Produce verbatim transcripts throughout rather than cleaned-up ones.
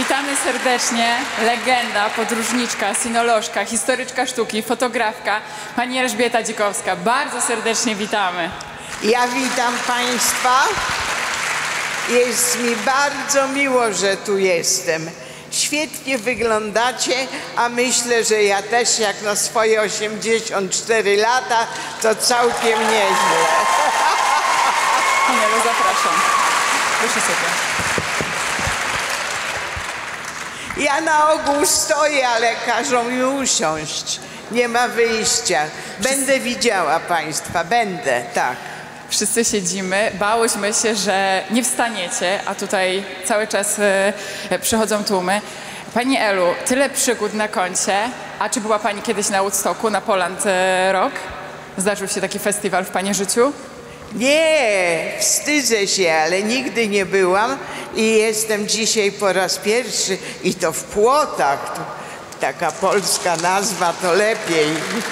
Witamy serdecznie legenda, podróżniczka, sinolożka, historyczka sztuki, fotografka, pani Elżbieta Dzikowska. Bardzo serdecznie witamy. Ja witam Państwa. Jest mi bardzo miło, że tu jestem. Świetnie wyglądacie, a myślę, że ja też jak na swoje osiemdziesiąt cztery lata, to całkiem nieźle. Panielu, zapraszam. Proszę sobie. Ja na ogół stoję, ale każą mi usiąść. Nie ma wyjścia. Będę widziała Państwa, będę, tak. Wszyscy siedzimy, bałyśmy się, że nie wstaniecie, a tutaj cały czas e, przychodzą tłumy. Pani Elu, tyle przygód na koncie, a czy była Pani kiedyś na Woodstocku, na Poland Rock? Zdarzył się taki festiwal w Pani życiu? Nie, wstydzę się, ale nigdy nie byłam i jestem dzisiaj po raz pierwszy i to w Płotach. Taka polska nazwa to lepiej.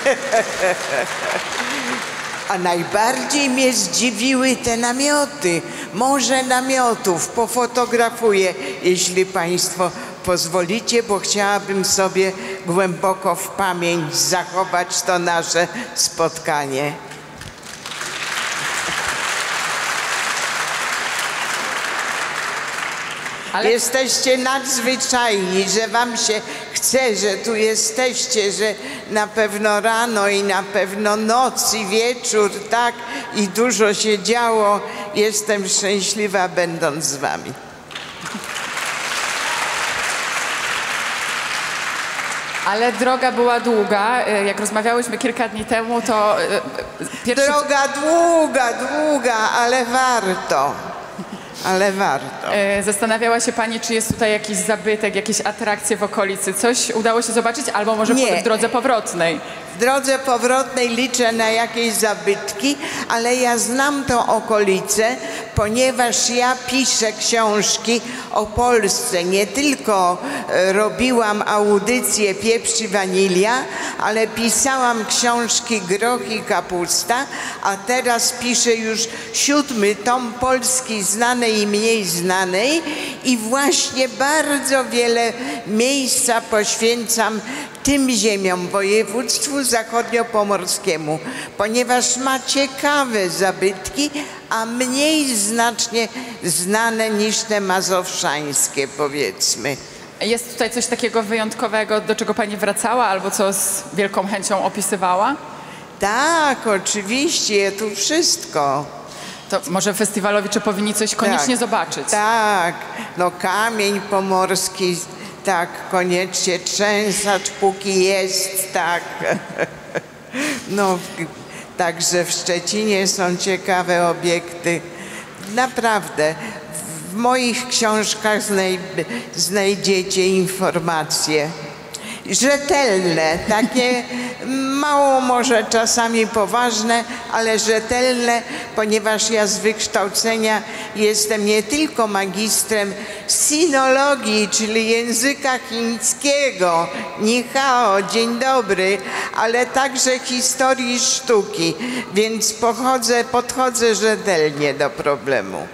A najbardziej mnie zdziwiły te namioty. Morze namiotów. Pofotografuję, jeśli Państwo pozwolicie, bo chciałabym sobie głęboko w pamięć zachować to nasze spotkanie. Ale... Jesteście nadzwyczajni, że wam się chce, że tu jesteście, że na pewno rano i na pewno noc i wieczór, tak, i dużo się działo. Jestem szczęśliwa, będąc z wami. Ale droga była długa. Jak rozmawiałyśmy kilka dni temu, to... Pierwszy... Droga długa, długa, ale warto. Ale warto. Zastanawiała się Pani, czy jest tutaj jakiś zabytek, jakieś atrakcje w okolicy. Coś udało się zobaczyć? Albo może Nie. w drodze powrotnej? W drodze powrotnej liczę na jakieś zabytki, ale ja znam tą okolicę, ponieważ ja piszę książki o Polsce. Nie tylko robiłam audycję Pieprz i Wanilia, ale pisałam książki Groch i Kapusta, a teraz piszę już siódmy tom Polski znanej i mniej znanej i właśnie bardzo wiele miejsca poświęcam tym ziemiom, województwu zachodniopomorskiemu, ponieważ ma ciekawe zabytki, a mniej znacznie znane niż te mazowszańskie, powiedzmy. Jest tutaj coś takiego wyjątkowego, do czego Pani wracała albo co z wielką chęcią opisywała? Tak, oczywiście, tu wszystko. To może festiwalowicze powinni coś koniecznie tak, zobaczyć. Tak, no kamień pomorski, tak, koniecznie trzęsacz, póki jest, tak. No, także w Szczecinie są ciekawe obiekty. Naprawdę, w moich książkach znaj znajdziecie informacje rzetelne, takie mało może czasami poważne, ale rzetelne, ponieważ ja z wykształcenia jestem nie tylko magistrem sinologii, czyli języka chińskiego, ni hao, dzień dobry, ale także historii sztuki, więc pochodzę, podchodzę rzetelnie do problemu.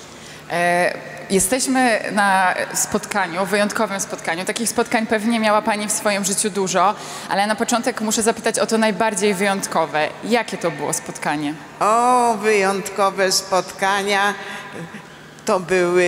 E Jesteśmy na spotkaniu, wyjątkowym spotkaniu. Takich spotkań pewnie miała Pani w swoim życiu dużo, ale na początek muszę zapytać o to najbardziej wyjątkowe. Jakie to było spotkanie? O, wyjątkowe spotkania to były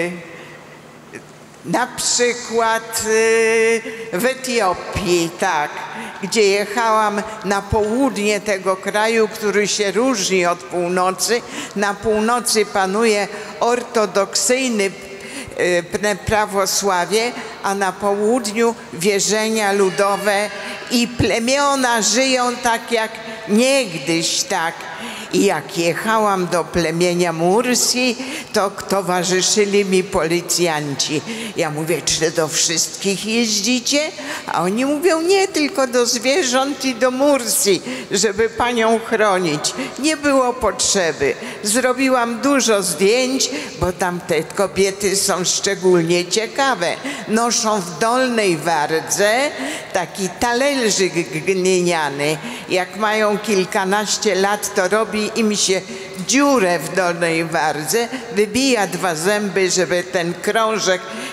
na przykład w Etiopii, tak, gdzie jechałam na południe tego kraju, który się różni od północy. Na północy panuje ortodoksyjny prawosławie, a na południu wierzenia ludowe i plemiona żyją tak jak niegdyś, tak. I jak jechałam do plemienia Mursji, to towarzyszyli mi policjanci. Ja mówię, czy do wszystkich jeździcie? A oni mówią, nie, tylko do zwierząt i do Mursji, żeby panią chronić. Nie było potrzeby. Zrobiłam dużo zdjęć, bo tam te kobiety są szczególnie ciekawe. Noszą w dolnej wardze taki talerzyk gliniany. Jak mają kilkanaście lat, to robi im się dziurę w dolnej wardze, wybija dwa zęby, żeby ten krążek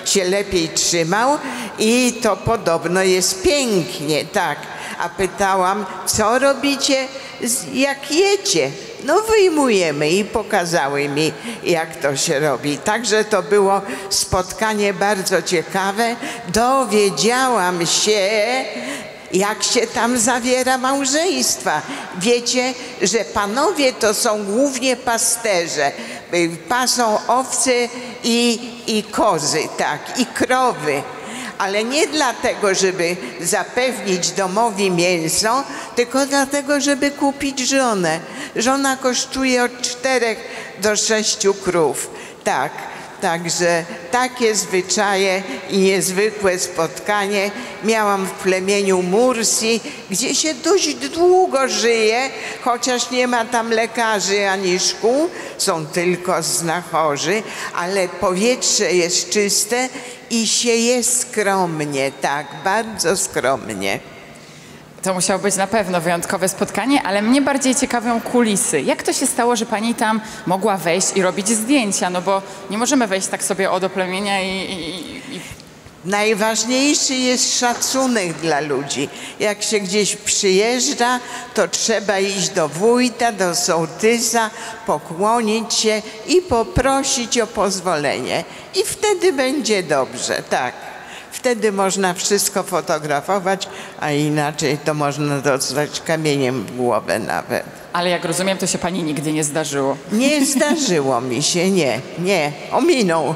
się lepiej trzymał i to podobno jest pięknie, tak. A pytałam, co robicie, jak jecie? No wyjmujemy i pokazały mi, jak to się robi. Także to było spotkanie bardzo ciekawe. Dowiedziałam się, jak się tam zawiera małżeństwa. Wiecie, że panowie to są głównie pasterze. Pasą owce i, i kozy, tak, i krowy. Ale nie dlatego, żeby zapewnić domowi mięso, tylko dlatego, żeby kupić żonę. Żona kosztuje od czterech do sześciu krów. Tak, także takie zwyczaje i niezwykłe spotkanie miałam w plemieniu Mursi, gdzie się dość długo żyje, chociaż nie ma tam lekarzy ani szkół, są tylko znachorzy, ale powietrze jest czyste i się jest skromnie, tak, bardzo skromnie. To musiało być na pewno wyjątkowe spotkanie, ale mnie bardziej ciekawią kulisy. Jak to się stało, że pani tam mogła wejść i robić zdjęcia? No bo nie możemy wejść tak sobie o do plemienia i... i, i... Najważniejszy jest szacunek dla ludzi. Jak się gdzieś przyjeżdża, to trzeba iść do wójta, do sołtysa, pokłonić się i poprosić o pozwolenie. I wtedy będzie dobrze, tak. Wtedy można wszystko fotografować, a inaczej to można dostać kamieniem w głowę nawet. Ale jak rozumiem, to się pani nigdy nie zdarzyło. Nie zdarzyło mi się, nie, nie, ominął.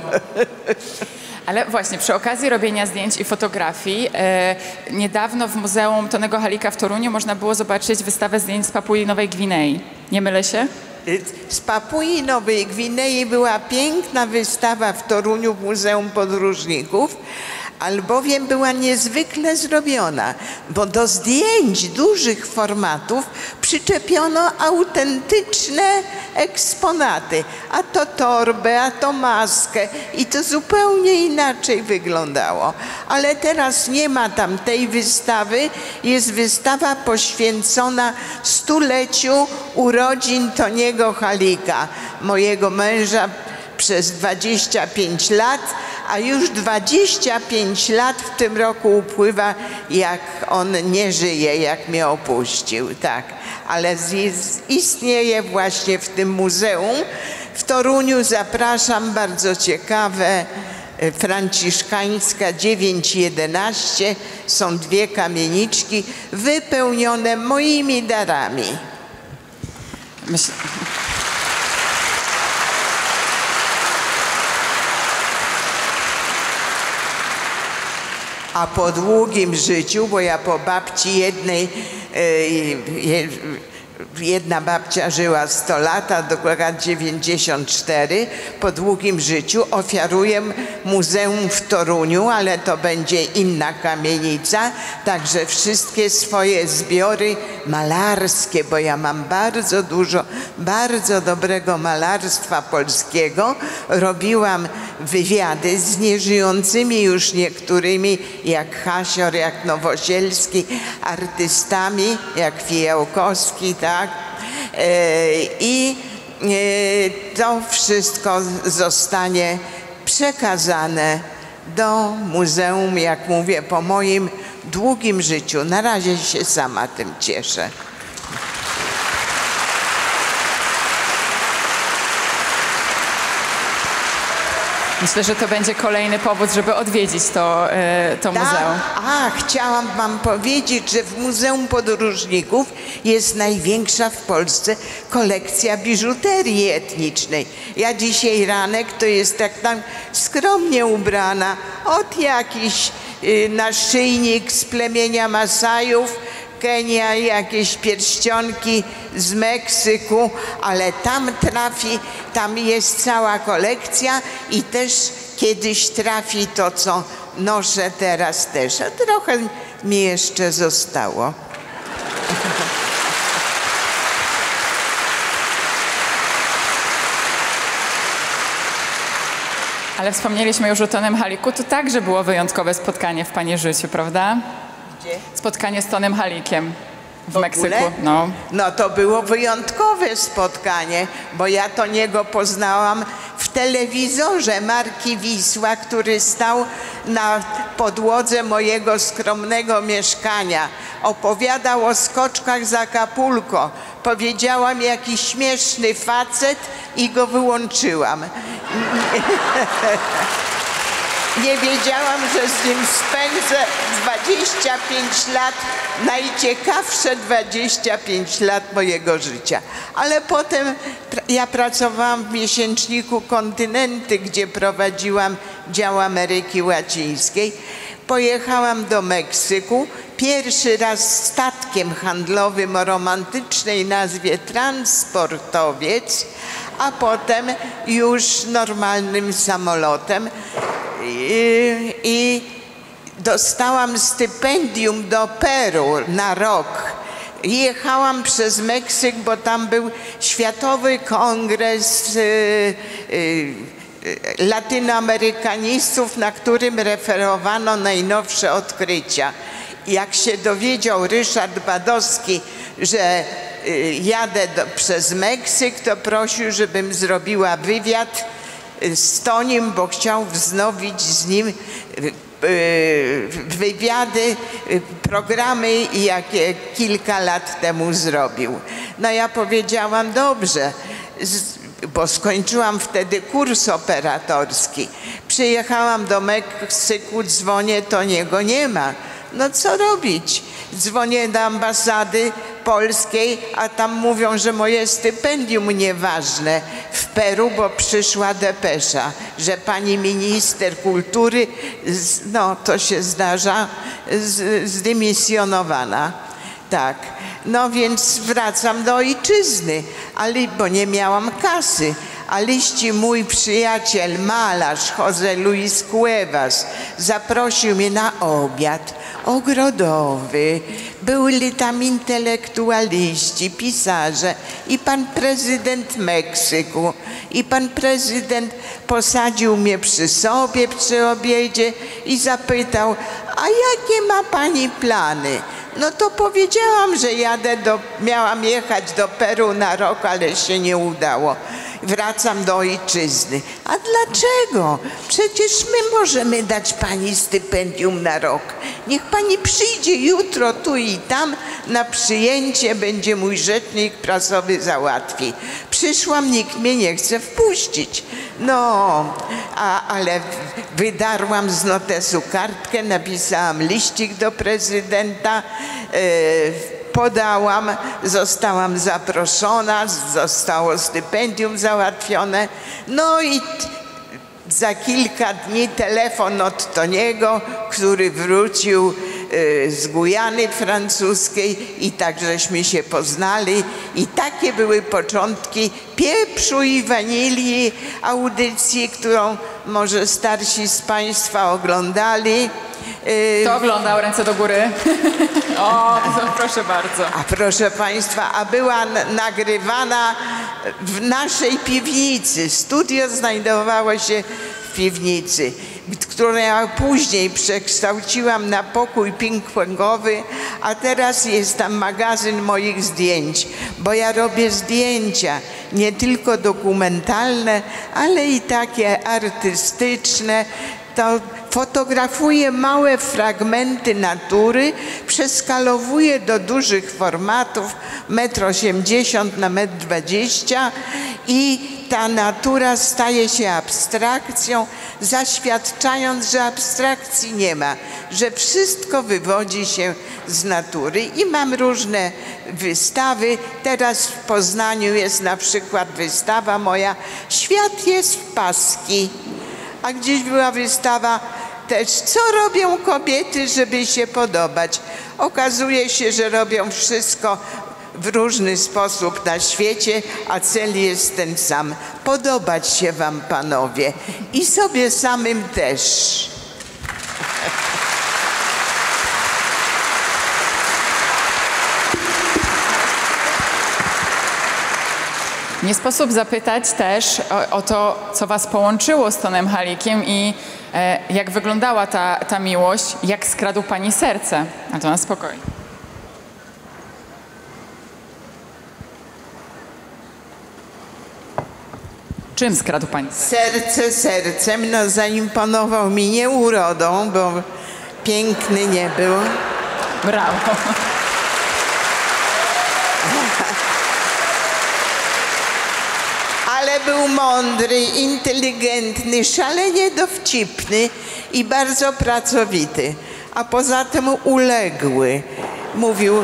Ale właśnie, przy okazji robienia zdjęć i fotografii, e, niedawno w Muzeum Tonego Halika w Toruniu można było zobaczyć wystawę zdjęć z Papui Nowej Gwinei. Nie mylę się? Z Papui Nowej Gwinei była piękna wystawa w Toruniu w Muzeum Podróżników, albowiem była niezwykle zrobiona, bo do zdjęć dużych formatów przyczepiono autentyczne eksponaty, a to torbę, a to maskę i to zupełnie inaczej wyglądało. Ale teraz nie ma tam tej wystawy, jest wystawa poświęcona stuleciu urodzin Toniego Halika, mojego męża przez dwadzieścia pięć lat, a już dwadzieścia pięć lat w tym roku upływa, jak on nie żyje, jak mnie opuścił, tak. Ale istnieje właśnie w tym muzeum. W Toruniu zapraszam, bardzo ciekawe, franciszkańska dziewięć jedenaście, są dwie kamieniczki wypełnione moimi darami. Myśl... A po długim życiu, bo ja po babci jednej, jedna babcia żyła sto lat, a dokładnie dziewięćdziesiąt cztery, po długim życiu ofiaruję muzeum w Toruniu, ale to będzie inna kamienica, także wszystkie swoje zbiory malarskie, bo ja mam bardzo dużo, bardzo dobrego malarstwa polskiego. Robiłam wywiady z nieżyjącymi już niektórymi, jak Hasior, jak Nowosielski, artystami, jak Fijałkowski, tak? I to wszystko zostanie przekazane do muzeum, jak mówię, po moim długim życiu. Na razie się sama tym cieszę. Myślę, że to będzie kolejny powód, żeby odwiedzić to, e, to muzeum. Tak, a chciałam wam powiedzieć, że w Muzeum Podróżników jest największa w Polsce kolekcja biżuterii etnicznej. Ja dzisiaj ranek to jest tak tam skromnie ubrana, od jakiś y, naszyjnik z plemienia Masajów, Kenia, jakieś pierścionki z Meksyku, ale tam trafi, tam jest cała kolekcja i też kiedyś trafi to, co noszę teraz też, a trochę mi jeszcze zostało. Ale wspomnieliśmy już o Tonym Haliku, to także było wyjątkowe spotkanie w pani życiu, prawda? Gdzie? Spotkanie z Tonym Halikiem w, W Meksyku. ogóle? No. No to było wyjątkowe spotkanie, bo ja to niego poznałam w telewizorze marki Wisła, który stał na podłodze mojego skromnego mieszkania, opowiadał o skoczkach z Acapulco. Powiedziałam, jaki śmieszny facet i go wyłączyłam. Nie wiedziałam, że z nim spędzę dwadzieścia pięć lat, najciekawsze dwadzieścia pięć lat mojego życia. Ale potem ja pracowałam w miesięczniku Kontynenty, gdzie prowadziłam dział Ameryki Łacińskiej. Pojechałam do Meksyku, pierwszy raz statkiem handlowym o romantycznej nazwie Transportowiec, a potem już normalnym samolotem. I, i dostałam stypendium do Peru na rok. Jechałam przez Meksyk, bo tam był Światowy Kongres y, y, Latynoamerykanistów, na którym referowano najnowsze odkrycia. Jak się dowiedział Ryszard Badowski, że y, jadę do, przez Meksyk, to prosił, żebym zrobiła wywiad z Toniem, bo chciał wznowić z nim wywiady, programy, jakie kilka lat temu zrobił. No ja powiedziałam, dobrze, bo skończyłam wtedy kurs operatorski. Przyjechałam do Meksyku, dzwonię, Toniego nie ma. No co robić? Dzwonię do ambasady polskiej, a tam mówią, że moje stypendium nieważne w Peru, bo przyszła depesza, że pani minister kultury, no to się zdarza, zdymisjonowana. Tak, no więc wracam do ojczyzny, ale bo nie miałam kasy. A liści mój przyjaciel, malarz José Luis Cuevas zaprosił mnie na obiad ogrodowy. Byli tam intelektualiści, pisarze i pan prezydent Meksyku. I pan prezydent posadził mnie przy sobie przy obiedzie i zapytał, a jakie ma pani plany? No to powiedziałam, że jadę do, miałam jechać do Peru na rok, ale się nie udało. Wracam do ojczyzny. A dlaczego? Przecież my możemy dać pani stypendium na rok. Niech pani przyjdzie jutro tu i tam na przyjęcie, będzie mój rzecznik prasowy załatwi. Przyszłam, nikt mnie nie chce wpuścić. No, a, ale wydarłam z notesu kartkę, napisałam liścik do prezydenta, yy, podałam, zostałam zaproszona, zostało stypendium załatwione. No i za kilka dni telefon od Toniego, który wrócił y, z Gujany francuskiej i tak żeśmy się poznali. I takie były początki Pieprzu i Wanilii, audycji, którą może starsi z państwa oglądali. Kto oglądał? Ręce do góry. O, proszę bardzo. A proszę państwa, a była nagrywana w naszej piwnicy. Studio znajdowało się w piwnicy, którą ja później przekształciłam na pokój ping-pongowy, a teraz jest tam magazyn moich zdjęć, bo ja robię zdjęcia, nie tylko dokumentalne, ale i takie artystyczne. To fotografuję małe fragmenty natury, przeskalowuję do dużych formatów, metr osiemdziesiąt na metr dwadzieścia i ta natura staje się abstrakcją, zaświadczając, że abstrakcji nie ma, że wszystko wywodzi się z natury. I mam różne wystawy. Teraz w Poznaniu jest na przykład wystawa moja Świat jest w paski. A gdzieś była wystawa też, co robią kobiety, żeby się podobać. Okazuje się, że robią wszystko w różny sposób na świecie, a cel jest ten sam. Podobać się wam, panowie, i sobie samym też. Nie sposób zapytać też o, o to, co was połączyło z Tonem Halikiem i e, jak wyglądała ta, ta miłość, jak skradł pani serce. A to na spokojnie. Czym skradł pani serce sercem? No zaimponował mi nie urodą, bo piękny nie był. Brawo. Ale był mądry, inteligentny, szalenie dowcipny i bardzo pracowity. A poza tym uległy. Mówił...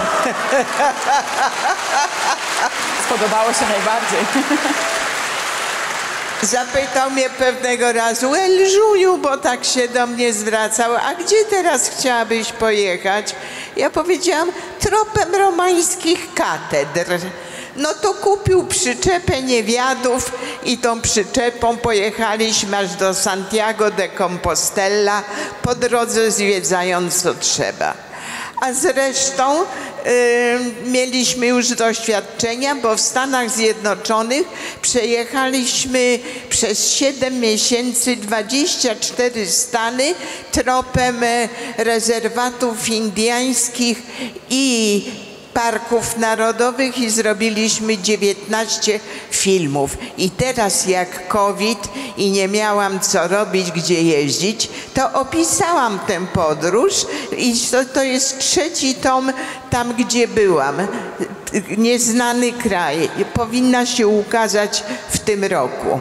Spodobało się najbardziej. Zapytał mnie pewnego razu: Elżuniu, bo tak się do mnie zwracał, a gdzie teraz chciałabyś pojechać? Ja powiedziałam: tropem romańskich katedr. No to kupił przyczepę niewiadów i tą przyczepą pojechaliśmy aż do Santiago de Compostela, po drodze zwiedzając co trzeba. A zresztą y, mieliśmy już doświadczenia, bo w Stanach Zjednoczonych przejechaliśmy przez siedem miesięcy dwadzieścia cztery stany tropem rezerwatów indyjskich i parków narodowych i zrobiliśmy dziewiętnaście filmów. I teraz jak COVID i nie miałam co robić, gdzie jeździć, to opisałam tę podróż i to, to jest trzeci tom tam, gdzie byłam. Nieznany kraj. Powinna się ukazać w tym roku.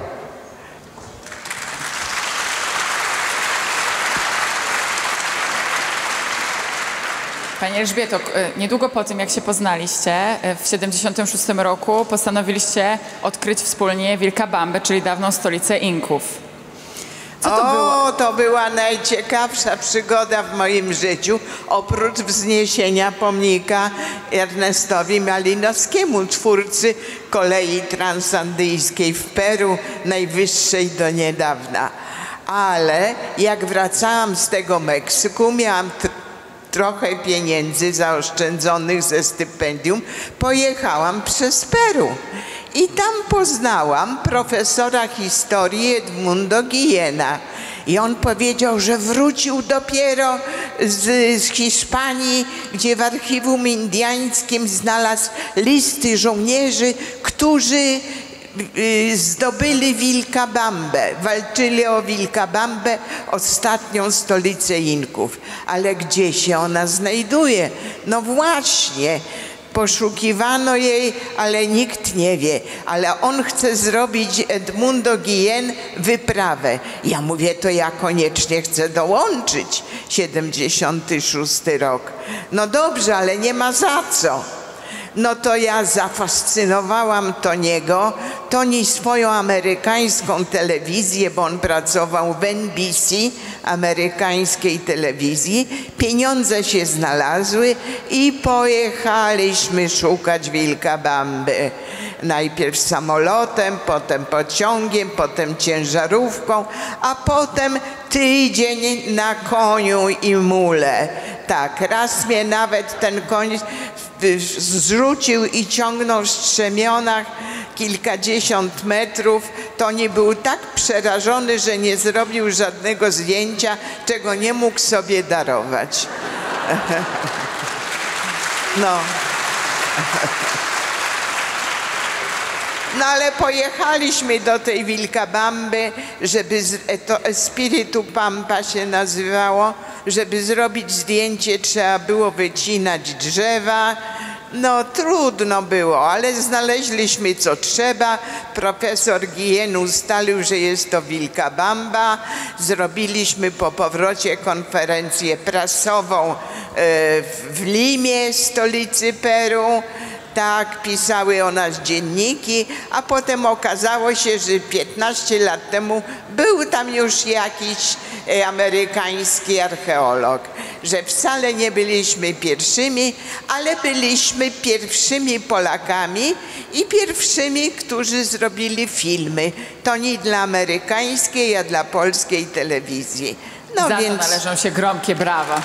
Pani Elżbieto, niedługo po tym, jak się poznaliście, w siedemdziesiątym szóstym roku postanowiliście odkryć wspólnie Vilcabambę, czyli dawną stolicę Inków. Co to o, było? To była najciekawsza przygoda w moim życiu, oprócz wzniesienia pomnika Ernestowi Malinowskiemu, twórcy kolei transandyjskiej w Peru, najwyższej do niedawna. Ale jak wracałam z tego Meksyku, miałam trochę pieniędzy zaoszczędzonych ze stypendium, pojechałam przez Peru. I tam poznałam profesora historii Edmundo Guillena. I on powiedział, że wrócił dopiero z, z Hiszpanii, gdzie w archiwum indyjskim znalazł listy żołnierzy, którzy zdobyli Vilcabambę, walczyli o Vilcabambę, ostatnią stolicę Inków. Ale gdzie się ona znajduje? No właśnie, poszukiwano jej, ale nikt nie wie. Ale on chce zrobić, Edmundo Guillén, wyprawę. Ja mówię, to ja koniecznie chcę dołączyć. siedemdziesiąty szósty rok. No dobrze, ale nie ma za co. No to ja zafascynowałam Toniego. Toni swoją amerykańską telewizję, bo on pracował w N B C, amerykańskiej telewizji. Pieniądze się znalazły i pojechaliśmy szukać Vilcabamby. Najpierw samolotem, potem pociągiem, potem ciężarówką, a potem tydzień na koniu i mule. Tak, raz mnie nawet ten koń zrzucił i ciągnął w strzemionach kilkadziesiąt metrów. Toni był tak przerażony, że nie zrobił żadnego zdjęcia, czego nie mógł sobie darować. No. No ale pojechaliśmy do tej Vilcabamby, żeby, to Espiritu Pampa się nazywało, żeby zrobić zdjęcie, trzeba było wycinać drzewa. No trudno było, ale znaleźliśmy co trzeba. Profesor Guillén ustalił, że jest to Vilcabamba. Zrobiliśmy po powrocie konferencję prasową w Limie, stolicy Peru. Tak, pisały o nas dzienniki, a potem okazało się, że piętnaście lat temu był tam już jakiś e, amerykański archeolog, że wcale nie byliśmy pierwszymi, ale byliśmy pierwszymi Polakami i pierwszymi, którzy zrobili filmy. Toni dla amerykańskiej, a dla polskiej telewizji. No Za więc... to należą się gromkie brawa.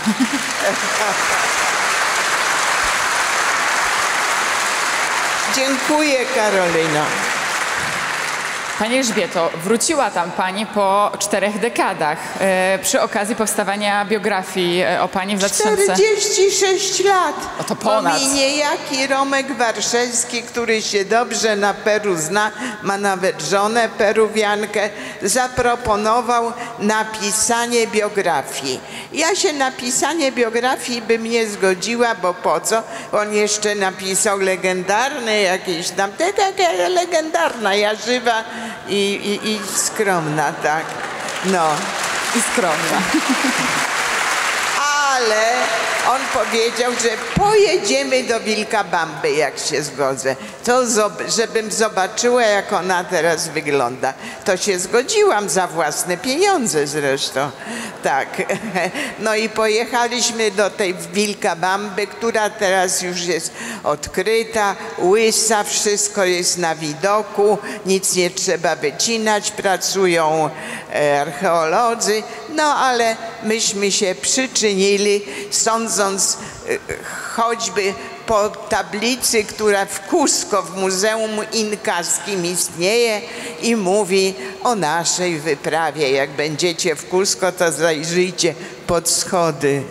Dziękuję, Karolino. Pani Elżbieto, wróciła tam pani po czterech dekadach e, przy okazji powstawania biografii e, o pani w dwa tysiące... czterdzieści sześć lat. O, to ponad. Bo mi niejaki Romek Warszewski, który się dobrze na Peru zna, ma nawet żonę peruwiankę, zaproponował napisanie biografii. Ja się na pisanie biografii bym nie zgodziła, bo po co? On jeszcze napisał legendarne jakieś tam, taka legendarna, ja żywa i, i, i skromna, tak. No. I skromna. Ale on powiedział, że pojedziemy do Wilkabamby, jak się zgodzę. To, żebym zobaczyła, jak ona teraz wygląda. To się zgodziłam za własne pieniądze zresztą. Tak. No i pojechaliśmy do tej Wilkabamby, która teraz już jest odkryta, łysa, wszystko jest na widoku, nic nie trzeba wycinać, pracują archeolodzy. No ale myśmy się przyczynili, sądząc choćby po tablicy, która w Cusco w Muzeum Inkaskim istnieje i mówi o naszej wyprawie. Jak będziecie w Cusco, to zajrzyjcie pod schody.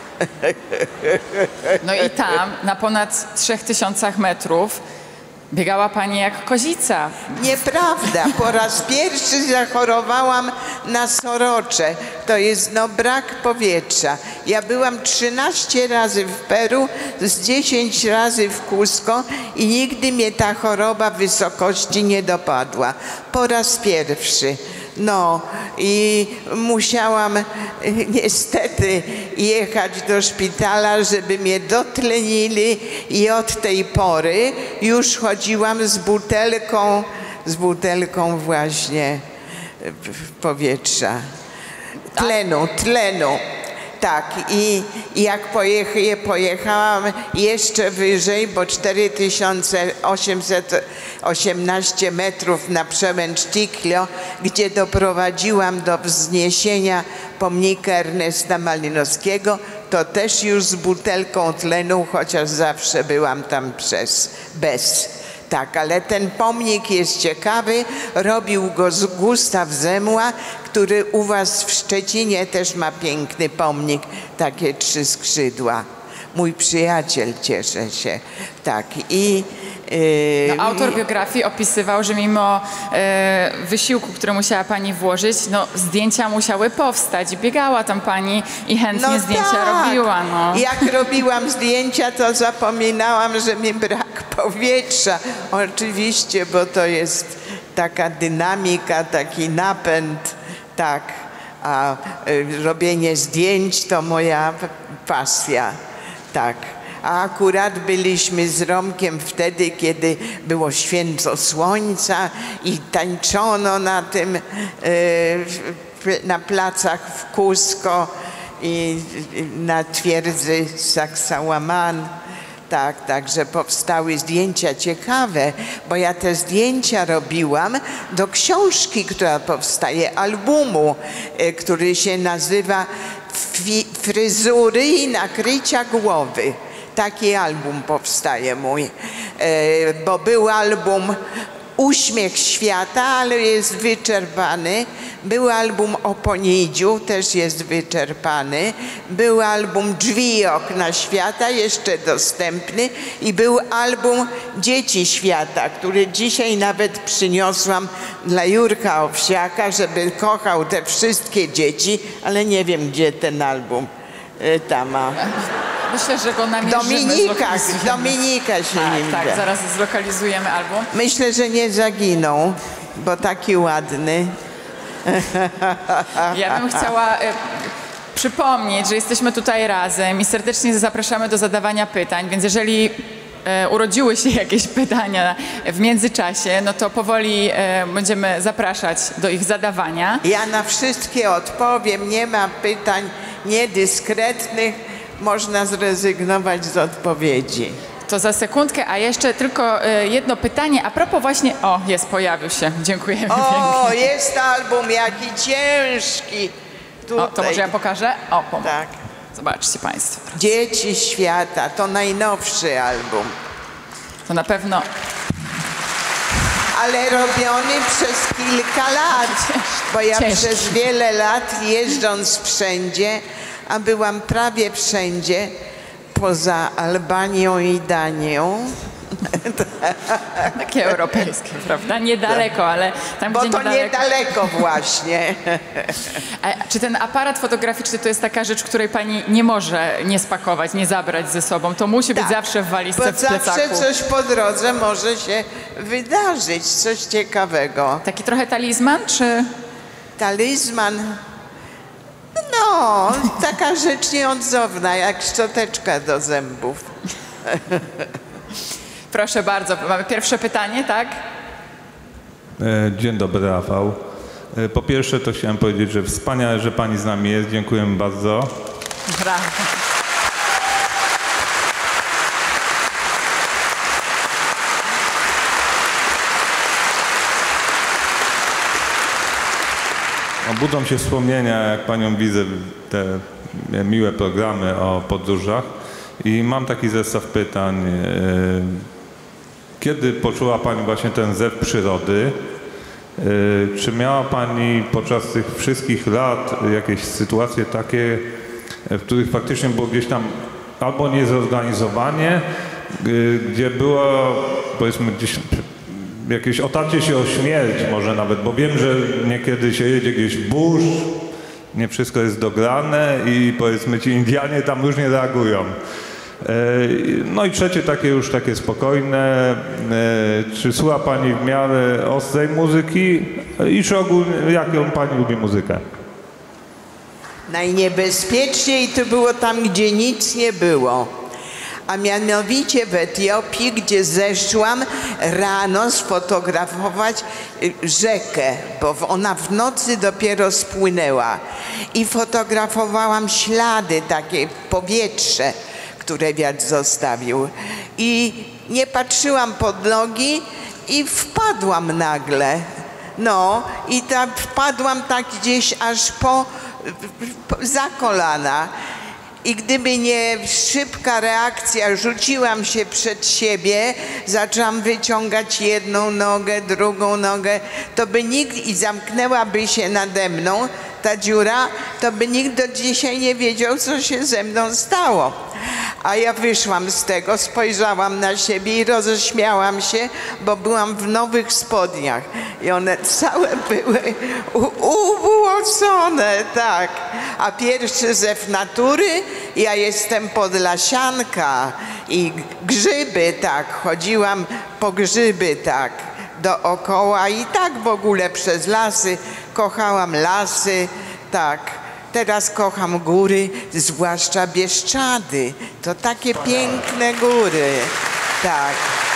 No i tam na ponad trzech tysiącach metrów biegała pani jak kozica. Nieprawda. Po raz pierwszy zachorowałam na sorocze. To jest no brak powietrza. Ja byłam trzynaście razy w Peru, z dziesięć razy w Cusco i nigdy mnie ta choroba wysokości nie dopadła. Po raz pierwszy. No i musiałam niestety jechać do szpitala, żeby mnie dotlenili i od tej pory już chodziłam z butelką, z butelką właśnie powietrza. Tlenu, tlenu. Tak, i jak pojecha, pojechałam jeszcze wyżej, bo cztery tysiące osiemset osiemnaście metrów na Przełęcz Ticlio, gdzie doprowadziłam do wzniesienia pomnika Ernesta Malinowskiego, to też już z butelką tlenu, chociaż zawsze byłam tam przez, bez. Tak, ale ten pomnik jest ciekawy, robił go Gustaw Zemła, który u was w Szczecinie też ma piękny pomnik, takie trzy skrzydła. Mój przyjaciel, cieszę się. Tak, i... Yy, no, autor biografii opisywał, że mimo e, wysiłku, który musiała pani włożyć, no zdjęcia musiały powstać. Biegała tam pani i chętnie no zdjęcia tak. robiła. No. Jak robiłam zdjęcia, to zapominałam, że mi brak powietrza. Oczywiście, bo to jest taka dynamika, taki napęd, tak. A y, robienie zdjęć to moja pasja, tak. A akurat byliśmy z Romkiem wtedy, kiedy było święto słońca i tańczono na tym, y, na placach w Cusco i na twierdzy Sacsayhuaman. Tak, także powstały zdjęcia ciekawe, bo ja te zdjęcia robiłam do książki, która powstaje, albumu, y, który się nazywa Fryzury i nakrycia głowy. Taki album powstaje mój, e, bo był album Uśmiech świata, ale jest wyczerpany. Był album o Ponidziu, też jest wyczerpany. Był album Drzwi i okna świata, jeszcze dostępny. I był album Dzieci świata, który dzisiaj nawet przyniosłam dla Jurka Owsiaka, żeby kochał te wszystkie dzieci, ale nie wiem, gdzie ten album e, tam ma. Myślę, że go namierzymy. Dominika, Dominika się tak, nim tak, da. zaraz zlokalizujemy album. Myślę, że nie zaginął, bo taki ładny. Ja bym chciała e, przypomnieć, że jesteśmy tutaj razem i serdecznie zapraszamy do zadawania pytań, więc jeżeli e, urodziły się jakieś pytania w międzyczasie, no to powoli e, będziemy zapraszać do ich zadawania. Ja na wszystkie odpowiem, nie ma pytań niedyskretnych. Można zrezygnować z odpowiedzi. To za sekundkę, a jeszcze tylko e, jedno pytanie a propos właśnie... O, jest, pojawił się. Dziękujemy O, pięknie. jest album, jaki ciężki. Tutaj. O, to może ja pokażę? O, pom- Tak. Zobaczcie państwo. Dzieci świata, to najnowszy album. To na pewno... ale robiony przez kilka lat, bo ja Ciężki. przez wiele lat jeżdżąc wszędzie, a byłam prawie wszędzie, poza Albanią i Danią. Takie europejskie, prawda? Niedaleko, ale tam, Bo gdzie to niedaleko. niedaleko właśnie. A czy ten aparat fotograficzny to jest taka rzecz, której pani nie może nie spakować, nie zabrać ze sobą? To musi być Tak, zawsze w walizce, bo w plecaku. zawsze coś po drodze może się wydarzyć, coś ciekawego. Taki trochę talizman, czy... Talizman, no, taka rzecz nieodzowna, jak szczoteczka do zębów. Proszę bardzo, mamy pierwsze pytanie, tak? E, Dzień dobry, Rafał. E, Po pierwsze to chciałem powiedzieć, że wspaniale, że pani z nami jest. Dziękujemy bardzo. Brawo. No, budzą się wspomnienia, jak panią widzę, te miłe programy o podróżach. I mam taki zestaw pytań. E, Kiedy poczuła pani właśnie ten zew przyrody? E, Czy miała pani podczas tych wszystkich lat jakieś sytuacje takie, w których faktycznie było gdzieś tam albo niezorganizowanie, e, gdzie było, powiedzmy, gdzieś jakieś otarcie się o śmierć może nawet, bo wiem, że niekiedy się jedzie gdzieś w burz, nie wszystko jest dograne i powiedzmy ci Indianie tam różnie reagują. No i trzecie takie już takie spokojne, czy słucha pani w miarę ostrej muzyki i czy ogólnie jaką pani lubi muzykę? Najniebezpieczniej to było tam, gdzie nic nie było. A mianowicie w Etiopii, gdzie zeszłam rano sfotografować rzekę, bo ona w nocy dopiero spłynęła. I fotografowałam ślady, takie powietrze, które wiatr zostawił. I nie patrzyłam pod nogi i wpadłam nagle. No i tak wpadłam tak gdzieś aż po, po za kolana. I gdyby nie szybka reakcja, rzuciłam się przed siebie, zaczęłam wyciągać jedną nogę, drugą nogę, to by nikt, i zamknęłaby się nade mną ta dziura, to by nikt do dzisiaj nie wiedział, co się ze mną stało. A ja wyszłam z tego, spojrzałam na siebie i roześmiałam się, bo byłam w nowych spodniach. I one całe były ubłocone, tak. A pierwszy zew natury, ja jestem podlasianka i grzyby, tak, chodziłam po grzyby, tak, dookoła i tak w ogóle przez lasy, kochałam lasy, tak. Teraz kocham góry, zwłaszcza Bieszczady. To takie piękne góry, tak.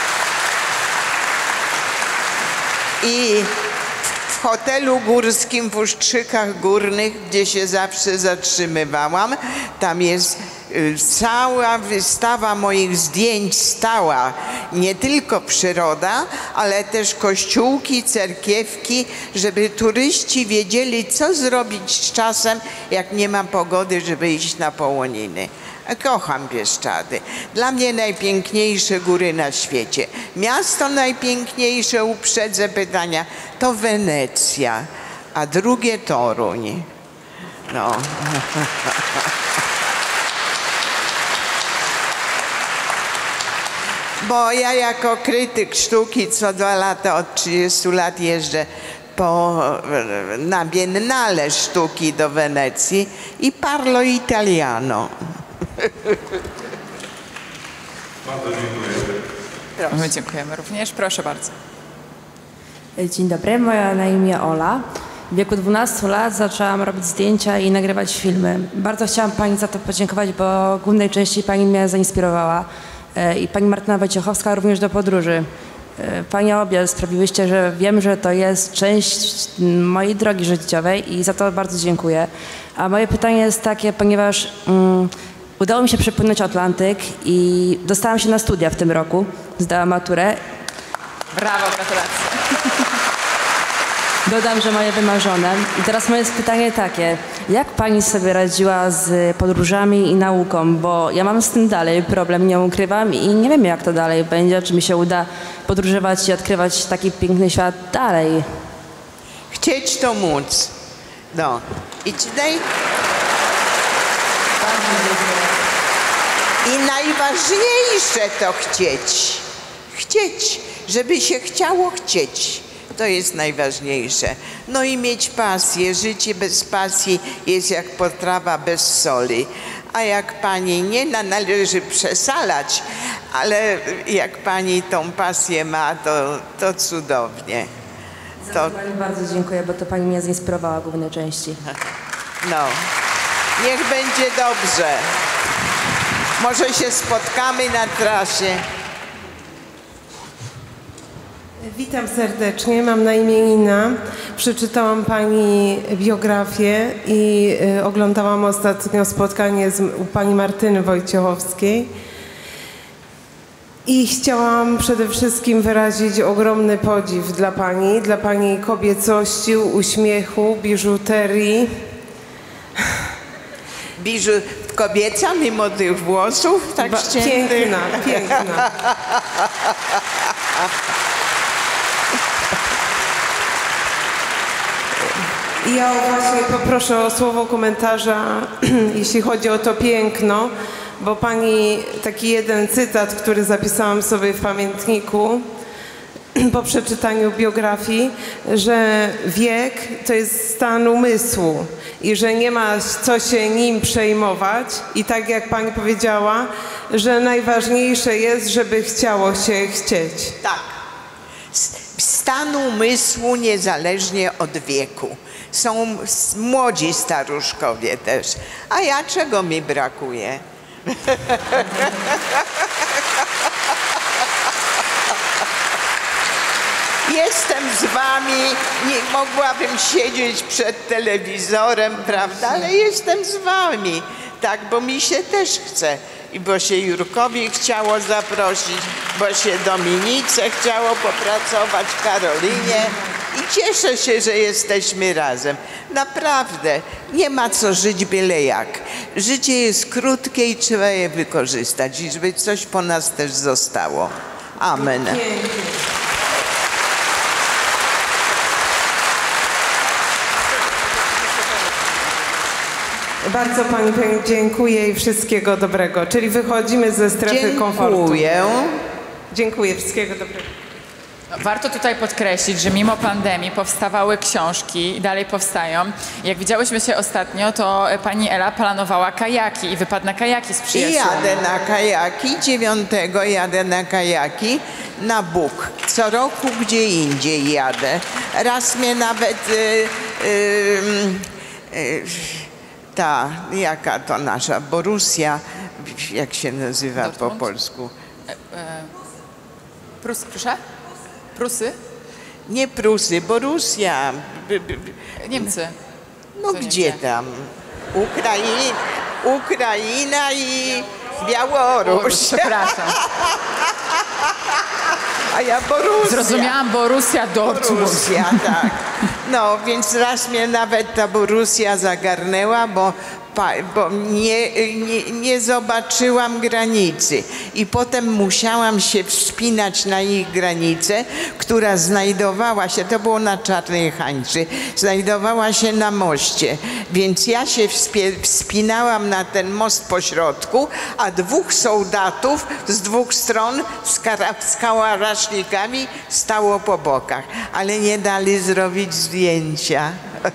I w hotelu górskim w Ustrzykach Górnych, gdzie się zawsze zatrzymywałam, tam jest y, cała wystawa moich zdjęć stała. Nie tylko przyroda, ale też kościółki, cerkiewki, żeby turyści wiedzieli, co zrobić z czasem, jak nie ma pogody, żeby iść na połoniny. Kocham Bieszczady. Dla mnie najpiękniejsze góry na świecie. Miasto najpiękniejsze, uprzedzę pytania, to Wenecja, a drugie Toruń. No. Bo ja jako krytyk sztuki co dwa lata, od trzydziestu lat jeżdżę po, na Biennale Sztuki do Wenecji i parlo italiano. Bardzo dziękuję. My dziękujemy również. Proszę bardzo. Dzień dobry, moja na imię Ola. W wieku dwunastu lat zaczęłam robić zdjęcia i nagrywać filmy. Bardzo chciałam pani za to podziękować, bo w głównej części pani mnie zainspirowała. I pani Martyna Wojciechowska również do podróży. Pani obie sprawiłyście, że wiem, że to jest część mojej drogi życiowej i za to bardzo dziękuję. A moje pytanie jest takie, ponieważ um, udało mi się przepłynąć Atlantyk i dostałam się na studia w tym roku, zdałam maturę. Brawo, gratulacje. Dodam, że moje wymarzone. I teraz moje pytanie takie. Jak pani sobie radziła z podróżami i nauką? Bo ja mam z tym dalej problem, nie ukrywam i nie wiem, jak to dalej będzie, czy mi się uda podróżować i odkrywać taki piękny świat dalej. Chcieć to móc. No. I tutaj... I najważniejsze to chcieć. Chcieć, żeby się chciało chcieć. To jest najważniejsze. No i mieć pasję. Życie bez pasji jest jak potrawa bez soli. A jak pani nie należy przesalać, ale jak pani tą pasję ma, to, to cudownie. To... Bardzo dziękuję, bo to pani mnie zainspirowała w głównej części. No, niech będzie dobrze. Może się spotkamy na trasie. Witam serdecznie, mam na imię Nina. Przeczytałam pani biografię i y, oglądałam ostatnio spotkanie z, u pani Martyny Wojciechowskiej. I chciałam przede wszystkim wyrazić ogromny podziw dla pani, dla pani kobiecości, uśmiechu, biżuterii. Biżu kobieca mimo tych włosów, tak ściętych. Piękna, piękna. I ja właśnie poproszę o słowo komentarza, jeśli chodzi o to piękno, bo pani, taki jeden cytat, który zapisałam sobie w pamiętniku po przeczytaniu biografii, że wiek to jest stan umysłu i że nie ma co się nim przejmować i tak jak pani powiedziała, że najważniejsze jest, żeby chciało się chcieć. Tak. Stan umysłu niezależnie od wieku. Są młodzi staruszkowie też. A ja czego mi brakuje? Jestem z wami, nie mogłabym siedzieć przed telewizorem, prawda? Ale jestem z wami, tak, bo mi się też chce. I bo się Jurkowi chciało zaprosić, bo się Dominice chciało popracować, Karolinie. I cieszę się, że jesteśmy razem. Naprawdę, nie ma co żyć byle jak. Życie jest krótkie i trzeba je wykorzystać, i żeby coś po nas też zostało. Amen. Bardzo pani dziękuję i wszystkiego dobrego. Czyli wychodzimy ze strefy Dziękuję. komfortu. Dziękuję, wszystkiego dobrego. Warto tutaj podkreślić, że mimo pandemii powstawały książki i dalej powstają. Jak widziałyśmy się ostatnio, to pani Ela planowała kajaki i wypad na kajaki z I przyjaciółmi. jadę na kajaki, dziewiątego jadę na kajaki na Bóg. Co roku gdzie indziej jadę. Raz mnie nawet y, y, y, ta, jaka to nasza, Borussia, jak się nazywa Dortmund? po polsku? E, e, Prus, proszę? Prusy? Nie Prusy, Borussia. B, b, b, Niemcy. no Co gdzie Niemcy? tam? Ukrai, Ukraina i Białoruś. Przepraszam. A ja Borussia. Zrozumiałam Borussia Dortmund. Borussia, tak. No, więc raz mnie nawet ta Borussia zagarnęła, bo, pa, bo nie, nie, nie zobaczyłam granicy. I potem musiałam się wspinać na ich granicę, która znajdowała się, to było na Czarnej Hańczy, znajdowała się na moście. Więc ja się wspie, wspinałam na ten most po środku, a dwóch soldatów z dwóch stron z, kara, z kałasznikami stało po bokach, ale nie dali zrobić zdjęcia.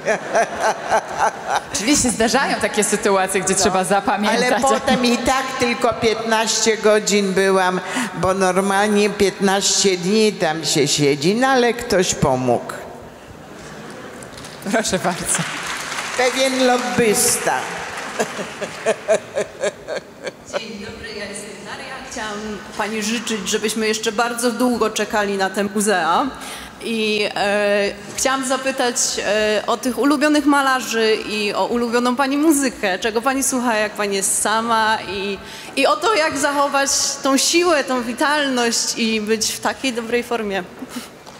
Czyli się zdarzają takie sytuacje, gdzie trzeba zapamiętać. Ale potem i tak tylko piętnaście godzin byłam, bo normalnie piętnaście dni tam się siedzi, no ale ktoś pomógł. Proszę bardzo. Pewien lobbysta. Dzień dobry, ja jestem Daria. Chciałam pani życzyć, żebyśmy jeszcze bardzo długo czekali na te muzea. I e, chciałam zapytać e, o tych ulubionych malarzy i o ulubioną pani muzykę, czego pani słucha, jak pani jest sama i, i o to, jak zachować tą siłę, tą witalność i być w takiej dobrej formie.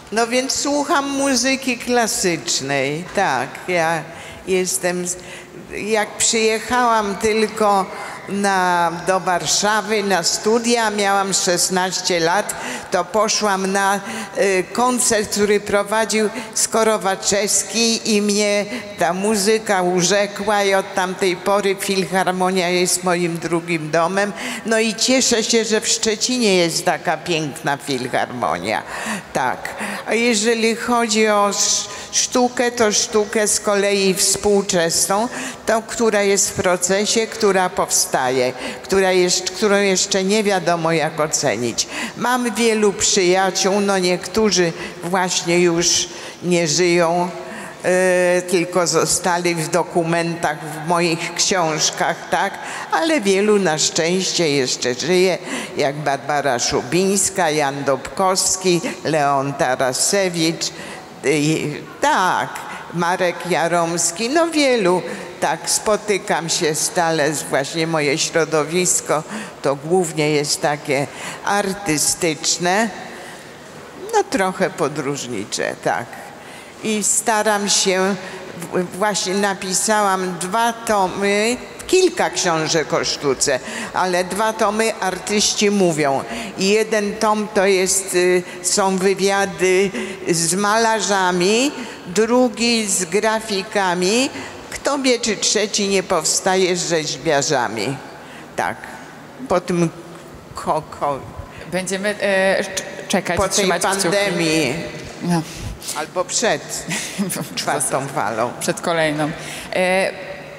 No więc słucham muzyki klasycznej, tak. Ja jestem, jak przyjechałam tylko na, do Warszawy na studia, miałam szesnaście lat, to poszłam na y, koncert, który prowadził Skorowaczewski i mnie ta muzyka urzekła i od tamtej pory Filharmonia jest moim drugim domem. No i cieszę się, że w Szczecinie jest taka piękna Filharmonia. Tak. A jeżeli chodzi o sztukę, to sztukę z kolei współczesną, tą, która jest w procesie, która powstaje, która jest, którą jeszcze nie wiadomo jak ocenić. Mam wielu przyjaciół, no niektórzy właśnie już nie żyją, yy, tylko zostali w dokumentach, w moich książkach, tak? Ale wielu na szczęście jeszcze żyje, jak Barbara Szubińska, Jan Dobkowski, Leon Tarasewicz, yy, tak, Marek Jaromski, no wielu. Tak, spotykam się stale, właśnie moje środowisko to głównie jest takie artystyczne, no trochę podróżnicze, tak. I staram się, właśnie napisałam dwa tomy, kilka książek o sztuce, ale dwa tomy Artyści mówią. I jeden tom to jest, są wywiady z malarzami, drugi z grafikami. Kto wie, czy trzeci nie powstaje z rzeźbiarzami. Tak. Po tym ko, ko, Będziemy e, czekać, po tej trzymać pandemii. No. Albo przed czwartą falą. Przed kolejną. E,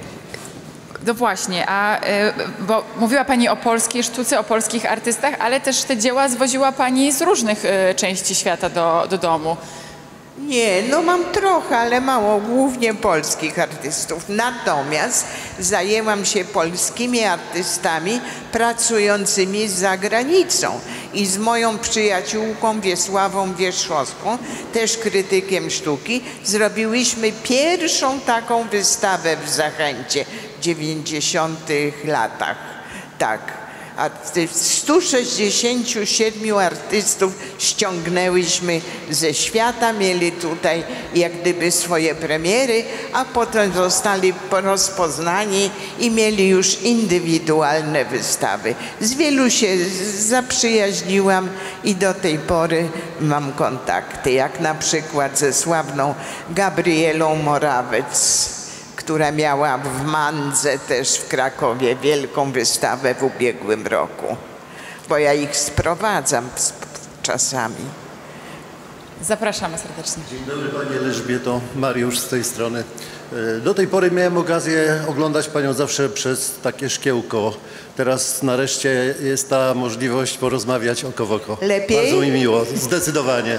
no właśnie, a e, bo mówiła Pani o polskiej sztuce, o polskich artystach, ale też te dzieła zwoziła Pani z różnych e, części świata do, do domu. Nie, no mam trochę, ale mało, głównie polskich artystów. Natomiast zajęłam się polskimi artystami pracującymi za granicą i z moją przyjaciółką Wiesławą Wierzchowską, też krytykiem sztuki, zrobiłyśmy pierwszą taką wystawę w Zachęcie w dziewięćdziesiątych latach. Tak. A stu sześćdziesięciu siedmiu artystów ściągnęłyśmy ze świata, mieli tutaj jak gdyby swoje premiery, a potem zostali rozpoznani i mieli już indywidualne wystawy. Z wielu się zaprzyjaźniłam i do tej pory mam kontakty, jak na przykład ze sławną Gabrielą Morawec, która miała w Mandze też w Krakowie wielką wystawę w ubiegłym roku, bo ja ich sprowadzam czasami. Zapraszamy serdecznie. Dzień dobry Pani Elżbieto, Mariusz z tej strony. Do tej pory miałem okazję oglądać Panią zawsze przez takie szkiełko. Teraz nareszcie jest ta możliwość porozmawiać oko w oko. Lepiej? Bardzo mi miło, zdecydowanie.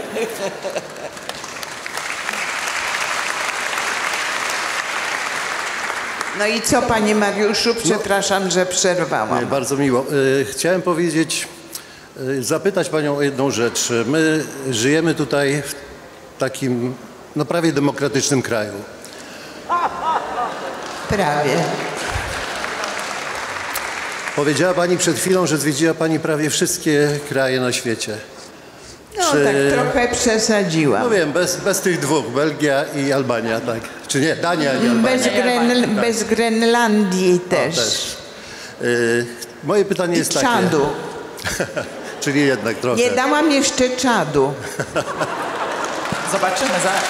No i co, Panie Mariuszu? Przepraszam, no, że przerwałam. Nie, bardzo miło. Chciałem powiedzieć, zapytać Panią o jedną rzecz. My żyjemy tutaj w takim, no prawie demokratycznym kraju. Prawie. Powiedziała Pani przed chwilą, że zwiedziła Pani prawie wszystkie kraje na świecie. No Czy... tak trochę przesadziłam. No wiem, bez, bez tych dwóch, Belgia i Albania, tak. Czy nie, Dania i Albania. Bez, Gren... tak. Bez Grenlandii też. No, też. Yy, moje pytanie I jest takie. Czadu. Czyli jednak trochę. Nie dałam jeszcze Czadu. Zobaczymy zaraz.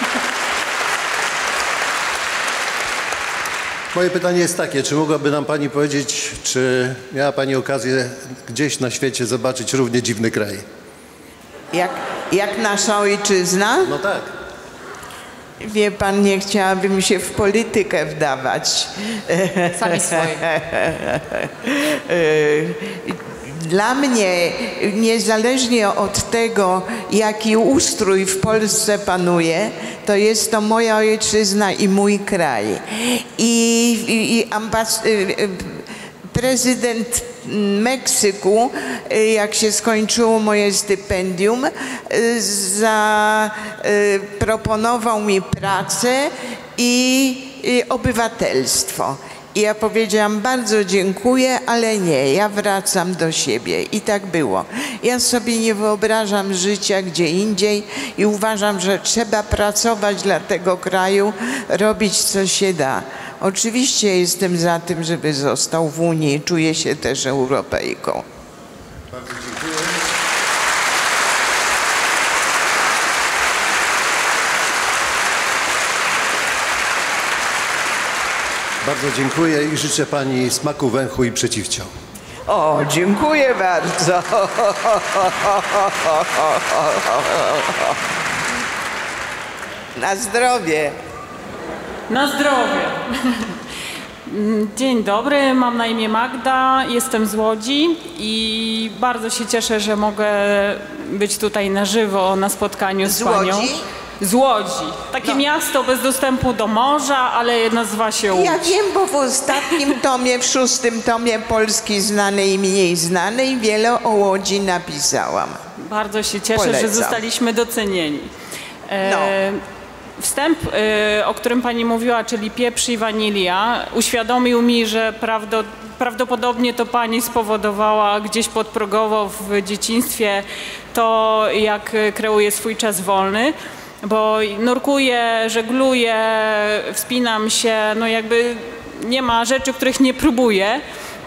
Moje pytanie jest takie, czy mogłaby nam Pani powiedzieć, czy miała Pani okazję gdzieś na świecie zobaczyć równie dziwny kraj? Jak, jak nasza ojczyzna? No tak. Wie Pan, nie chciałabym się w politykę wdawać. Sami swoje. Dla mnie, niezależnie od tego, jaki ustrój w Polsce panuje, to jest to moja ojczyzna i mój kraj. I, i, i ambas- prezydent Meksyku, jak się skończyło moje stypendium, zaproponował mi pracę i obywatelstwo. I ja powiedziałam, bardzo dziękuję, ale nie, ja wracam do siebie. I tak było. Ja sobie nie wyobrażam życia gdzie indziej i uważam, że trzeba pracować dla tego kraju, robić co się da. Oczywiście jestem za tym, żeby został w Unii i czuję się też Europejką. Bardzo dziękuję. Bardzo dziękuję i życzę pani smaku węchu i przeciwciał. O, dziękuję bardzo. Na zdrowie. Na zdrowie. Dzień dobry, mam na imię Magda, jestem z Łodzi i bardzo się cieszę, że mogę być tutaj na żywo na spotkaniu z, Z panią. Łodzi? Z Łodzi. Takie No. miasto bez dostępu do morza, ale nazywa się Łódź. Ja wiem, bo w ostatnim tomie, w szóstym tomie Polski znanej i mniej znanej wiele o Łodzi napisałam. Bardzo się cieszę, Polecam. że zostaliśmy docenieni. E, No. Wstęp, e, o którym pani mówiła, czyli pieprz i wanilia, uświadomił mi, że prawdo, prawdopodobnie to pani spowodowała gdzieś podprogowo w dzieciństwie to, jak kreuje swój czas wolny. Bo nurkuję, żegluję, wspinam się, no jakby nie ma rzeczy, których nie próbuję.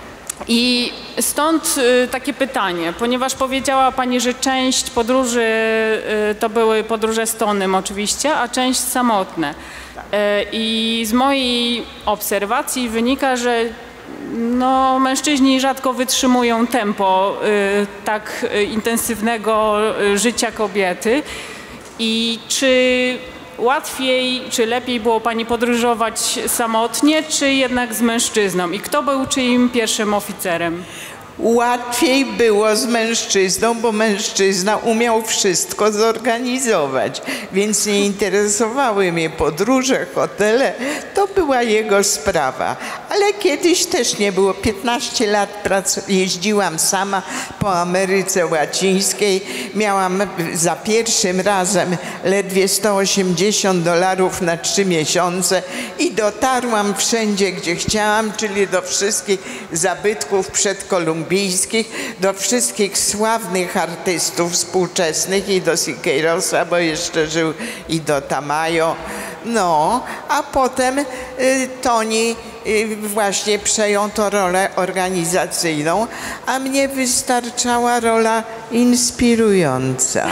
I stąd y, takie pytanie, ponieważ powiedziała pani, że część podróży y, to były podróże z Tonym oczywiście, a część samotne. Y, I z mojej obserwacji wynika, że no, mężczyźni rzadko wytrzymują tempo y, tak y, intensywnego y, życia kobiety. I czy łatwiej, czy lepiej było pani podróżować samotnie, czy jednak z mężczyzną? I kto był czyim pierwszym oficerem? Łatwiej było z mężczyzną, bo mężczyzna umiał wszystko zorganizować, więc nie interesowały mnie podróże, hotele, to była jego sprawa. Ale kiedyś też nie było, piętnaście lat prac jeździłam sama po Ameryce Łacińskiej, miałam za pierwszym razem ledwie sto osiemdziesiąt dolarów na trzy miesiące i dotarłam wszędzie, gdzie chciałam, czyli do wszystkich zabytków przedkolumbijskich, do wszystkich sławnych artystów współczesnych i do Siqueirosa, bo jeszcze żył, i do Tamayo. No, a potem y, Toni y, właśnie przejął tę rolę organizacyjną, a mnie wystarczała rola inspirująca.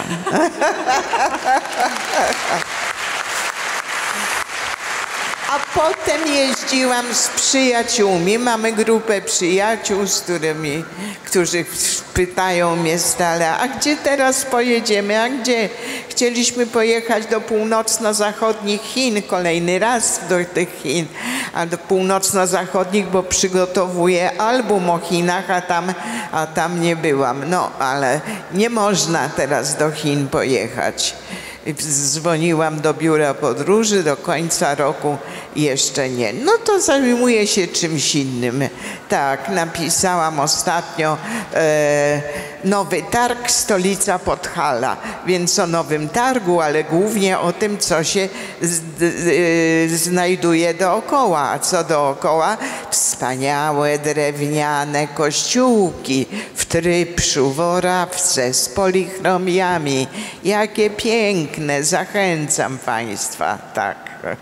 A potem jeździłam z przyjaciółmi. Mamy grupę przyjaciół, z którymi, którzy pytają mnie stale, a gdzie teraz pojedziemy, a gdzie? Chcieliśmy pojechać do północno-zachodnich Chin, kolejny raz do tych Chin, a do północno-zachodnich, bo przygotowuję album o Chinach, a tam, a tam nie byłam. No, ale nie można teraz do Chin pojechać. Dzwoniłam do biura podróży, do końca roku jeszcze nie. No to zajmuję się czymś innym. Tak, napisałam ostatnio e, Nowy Targ, stolica Podhala, więc o Nowym Targu, ale głównie o tym, co się z, e, znajduje dookoła. A co dookoła? Wspaniałe drewniane kościółki w Trypszu, w Orawce z polichromiami. Jakie piękne, zachęcam państwa, tak.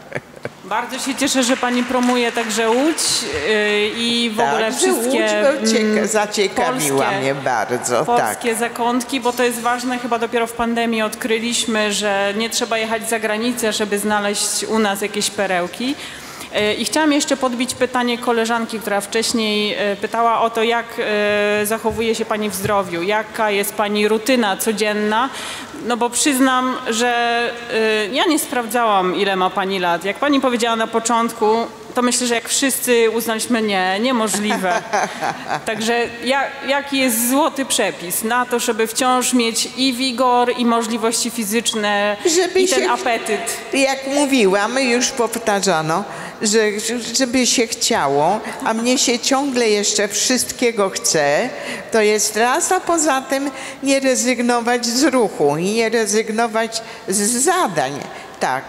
Bardzo się cieszę, że pani promuje także Łódź yy, i w tak, ogóle wszystkie Łódź cieka- zaciekawiła polskie, mnie bardzo, polskie tak. zakątki, bo to jest ważne. Chyba dopiero w pandemii odkryliśmy, że nie trzeba jechać za granicę, żeby znaleźć u nas jakieś perełki. I chciałam jeszcze podbić pytanie koleżanki, która wcześniej pytała o to, jak zachowuje się pani w zdrowiu, jaka jest pani rutyna codzienna, no bo przyznam, że ja nie sprawdzałam, ile ma pani lat. Jak pani powiedziała na początku, to myślę, że jak wszyscy uznaliśmy, nie, niemożliwe. Także jak, jaki jest złoty przepis na to, żeby wciąż mieć i wigor, i możliwości fizyczne, Żeby i ten się- apetyt? Jak mówiłam, już powtarzano, że żeby się chciało, a mnie się ciągle jeszcze wszystkiego chce, to jest raz, a poza tym nie rezygnować z ruchu i nie rezygnować z zadań. Tak.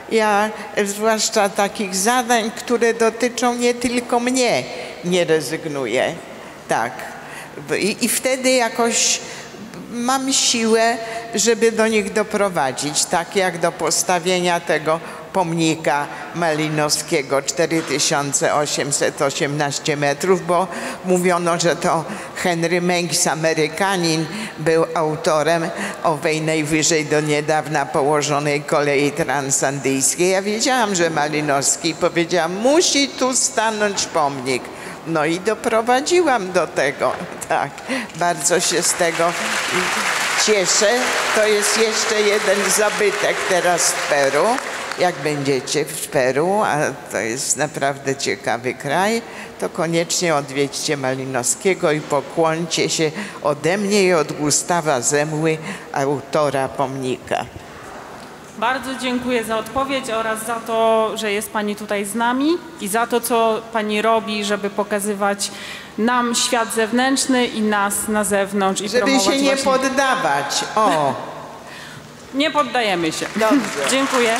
ja zwłaszcza takich zadań, które dotyczą nie tylko mnie, nie rezygnuję. Tak. I, i wtedy jakoś mam siłę, żeby do nich doprowadzić, tak jak do postawienia tego pomnika Malinowskiego, cztery tysiące osiemset osiemnaście metrów, bo mówiono, że to Henry Meiggs, Amerykanin, był autorem owej najwyżej do niedawna położonej kolei transandyjskiej. Ja wiedziałam, że Malinowski, powiedziałam, musi tu stanąć pomnik. No i doprowadziłam do tego, tak. Bardzo się z tego cieszę. To jest jeszcze jeden zabytek teraz w Peru. Jak będziecie w Peru, a to jest naprawdę ciekawy kraj, to koniecznie odwiedźcie Malinowskiego i pokłońcie się ode mnie i od Gustawa Zemły, autora pomnika. Bardzo dziękuję za odpowiedź oraz za to, że jest Pani tutaj z nami i za to, co Pani robi, żeby pokazywać nam świat zewnętrzny i nas na zewnątrz. I żeby się nie właśnie... poddawać. O. Nie poddajemy się. Dobrze. Dziękuję.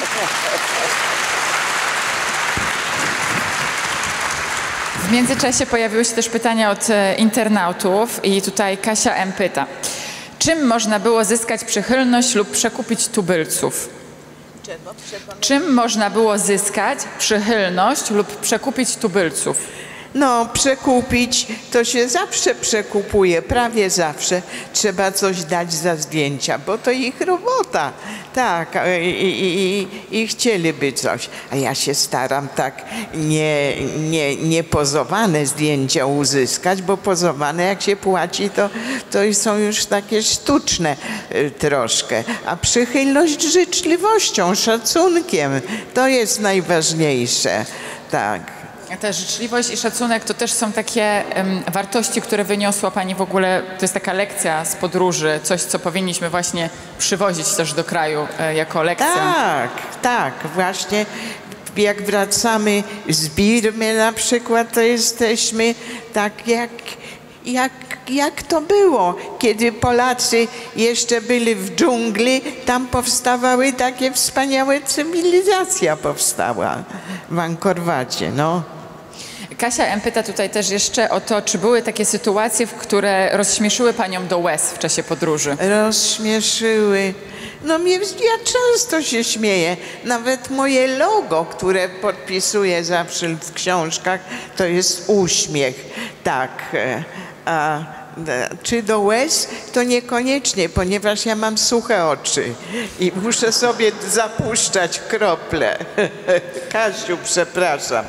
W międzyczasie pojawiły się też pytania od e, internautów i tutaj Kasia M. pyta. Czym można było zyskać przychylność lub przekupić tubylców? Czym można było zyskać przychylność lub przekupić tubylców? No, przekupić to się zawsze przekupuje, prawie zawsze. Trzeba coś dać za zdjęcia, bo to ich robota. Tak, i, i, i, i chcieliby coś. A ja się staram tak nie, nie, nie pozowane zdjęcia uzyskać, bo pozowane jak się płaci, to, to są już takie sztuczne y, troszkę. A przychylność życzliwością, szacunkiem, to jest najważniejsze. Tak. Ta życzliwość i szacunek to też są takie um, wartości, które wyniosła Pani w ogóle, to jest taka lekcja z podróży, coś, co powinniśmy właśnie przywozić też do kraju e, jako lekcję. Tak, tak, właśnie jak wracamy z Birmy na przykład, to jesteśmy tak jak, jak, jak to było, kiedy Polacy jeszcze byli w dżungli, tam powstawały takie wspaniałe, cywilizacja powstała w Angkor Wacie, no. Kasia M. pyta tutaj też jeszcze o to, czy były takie sytuacje, które rozśmieszyły Panią do łez w czasie podróży? Rozśmieszyły. No mnie, ja często się śmieję. Nawet moje logo, które podpisuję zawsze w książkach, to jest uśmiech. Tak. A czy do łez? To niekoniecznie, ponieważ ja mam suche oczy i muszę sobie zapuszczać krople. Kasiu, przepraszam.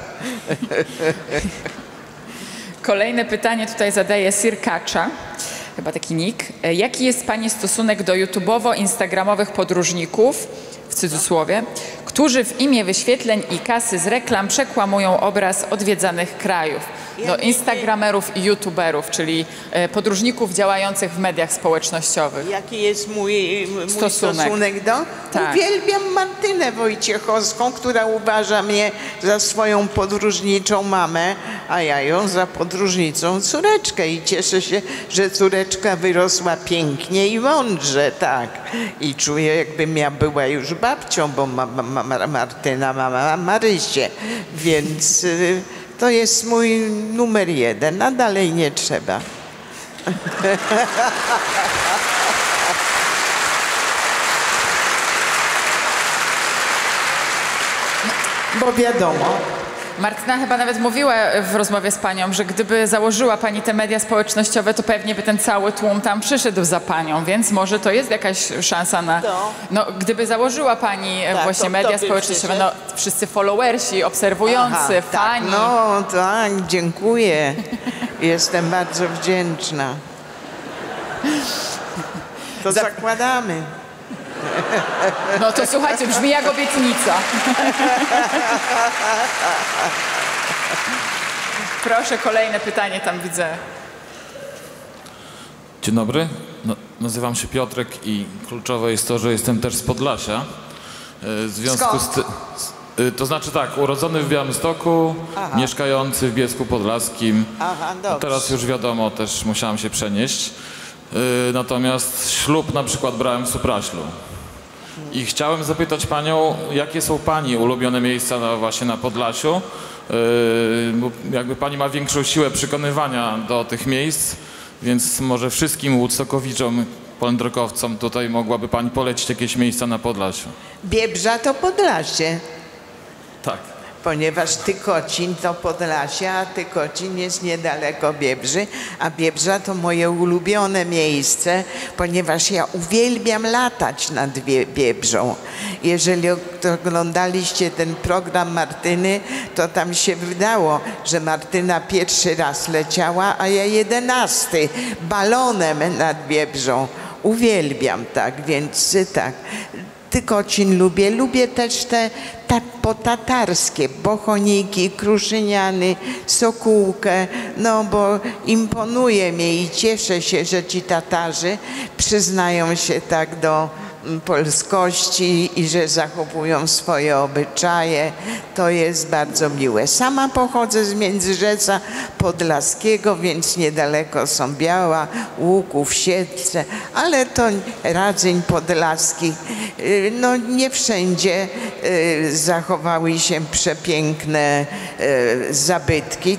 Kolejne pytanie tutaj zadaje Sirkacza, chyba taki nick. Jaki jest Pani stosunek do YouTubeowo-instagramowych podróżników, w cudzysłowie, którzy w imię wyświetleń i kasy z reklam przekłamują obraz odwiedzanych krajów? Do instagramerów i youtuberów, czyli e, podróżników działających w mediach społecznościowych. Jaki jest mój, mój stosunek. stosunek do? Tak. Uwielbiam Martynę Wojciechowską, która uważa mnie za swoją podróżniczą mamę, a ja ją za podróżniczą córeczkę i cieszę się, że córeczka wyrosła pięknie i mądrze, tak. I czuję, jakbym ja była już babcią, bo ma, ma, ma, Martyna ma, ma Marysię, więc... Y, to jest mój numer jeden, a dalej nie trzeba. Bo wiadomo. Martyna chyba nawet mówiła w rozmowie z Panią, że gdyby założyła Pani te media społecznościowe, to pewnie by ten cały tłum tam przyszedł za Panią, więc może to jest jakaś szansa na... To. No, gdyby założyła Pani tak, właśnie to, media społecznościowe, no wszyscy followersi, obserwujący, Aha, fani. Tak, no tak, dziękuję. Jestem bardzo wdzięczna. To za... zakładamy. No to słuchajcie, brzmi jak obietnica. Proszę, kolejne pytanie tam widzę. Dzień dobry, no, nazywam się Piotrek i kluczowe jest to, że jestem też z Podlasia. W związku z tym, to znaczy tak, urodzony w Białymstoku, Aha. mieszkający w Bielsku Podlaskim. Aha, no teraz już wiadomo, też musiałam się przenieść. Natomiast ślub na przykład brałem w Supraślu. I chciałem zapytać panią, jakie są pani ulubione miejsca na, właśnie na Podlasiu? Yy, bo jakby pani ma większą siłę przekonywania do tych miejsc, więc może wszystkim Woodstockowiczom, polędrokowcom tutaj mogłaby pani polecić jakieś miejsca na Podlasiu. Biebrza to Podlasie, Tak. ponieważ Tykocin to Podlasie, a Tykocin jest niedaleko Biebrzy, a Biebrza to moje ulubione miejsce, ponieważ ja uwielbiam latać nad Bie- Biebrzą. Jeżeli oglądaliście ten program Martyny, to tam się wydało, że Martyna pierwszy raz leciała, a ja jedenasty balonem nad Biebrzą. Uwielbiam tak, więc tak. Tykocin lubię. Lubię też te ta, potatarskie, Bochoniki, Kruszyniany, Sokółkę, no bo imponuje mi i cieszę się, że ci Tatarzy przyznają się tak do polskości i że zachowują swoje obyczaje. To jest bardzo miłe. Sama pochodzę z Międzyrzeca Podlaskiego, więc niedaleko są Biała, Łuków, Siedlce, ale to Radzyń Podlaski. No nie wszędzie zachowały się przepiękne zabytki.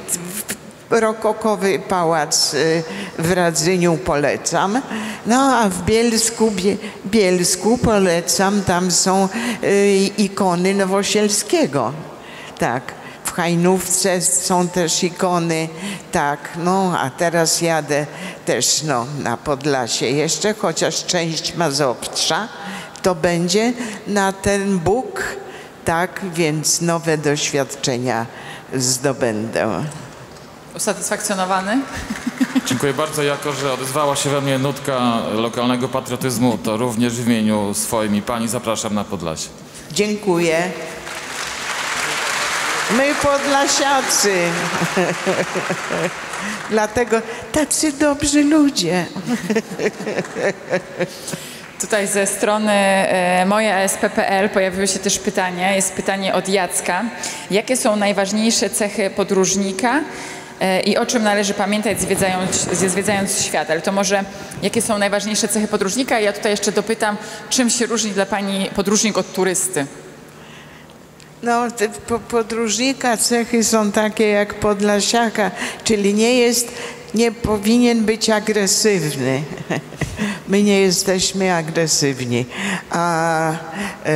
Rokokowy pałac w Radzyniu polecam. No a w Bielsku, Bie, Bielsku polecam, tam są y, ikony Nowosielskiego. Tak, w Hajnówce są też ikony, tak, no a teraz jadę też no, na Podlasie jeszcze, chociaż część Mazowsza to będzie na ten Bóg, tak, więc nowe doświadczenia zdobędę. Usatysfakcjonowany? Dziękuję bardzo. Jako że odezwała się we mnie nutka lokalnego patriotyzmu, to również w imieniu swoim i pani zapraszam na Podlasie. Dziękuję. My Podlasiacy. Dlatego tacy dobrzy ludzie. Tutaj ze strony e, moje A S P kropka P L pojawiło się też pytanie, jest pytanie od Jacka. Jakie są najważniejsze cechy podróżnika e, i o czym należy pamiętać zwiedzając, zwiedzając świat? Ale to może jakie są najważniejsze cechy podróżnika? I ja tutaj jeszcze dopytam, czym się różni dla pani podróżnik od turysty? No, te po, podróżnika cechy są takie jak Podlasiaka, czyli nie jest, nie powinien być agresywny. My nie jesteśmy agresywni. A e,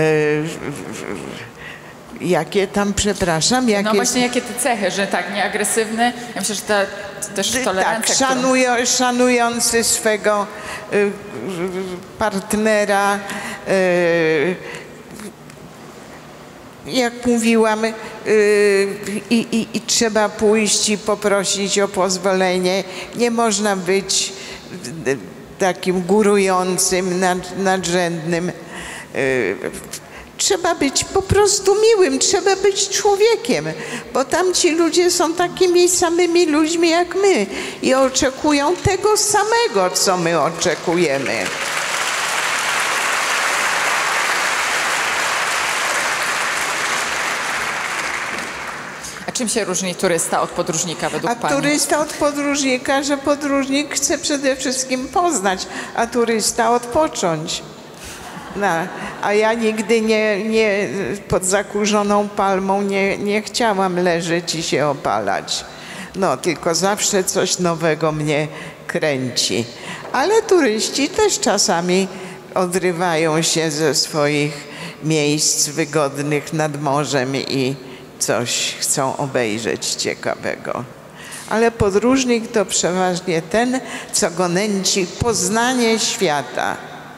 jakie tam, przepraszam, jakie... No właśnie jakie te cechy, że tak, nieagresywny, ja myślę, że ta też tolerancja, tak, szanują, szanujący swego y, partnera, y, jak mówiłam, y, i, i, i trzeba pójść i poprosić o pozwolenie. Nie można być y, takim górującym, nad, nadrzędnym. Y, trzeba być po prostu miłym, trzeba być człowiekiem, bo tamci ludzie są takimi samymi ludźmi jak my i oczekują tego samego, co my oczekujemy. A czym się różni turysta od podróżnika według A pani? turysta od podróżnika, że podróżnik chce przede wszystkim poznać, a turysta odpocząć. No, a ja nigdy nie, nie pod zakurzoną palmą nie, nie chciałam leżeć i się opalać. No, tylko zawsze coś nowego mnie kręci. Ale turyści też czasami odrywają się ze swoich miejsc wygodnych nad morzem i coś chcą obejrzeć ciekawego. Ale podróżnik to przeważnie ten, co go nęci poznanie świata.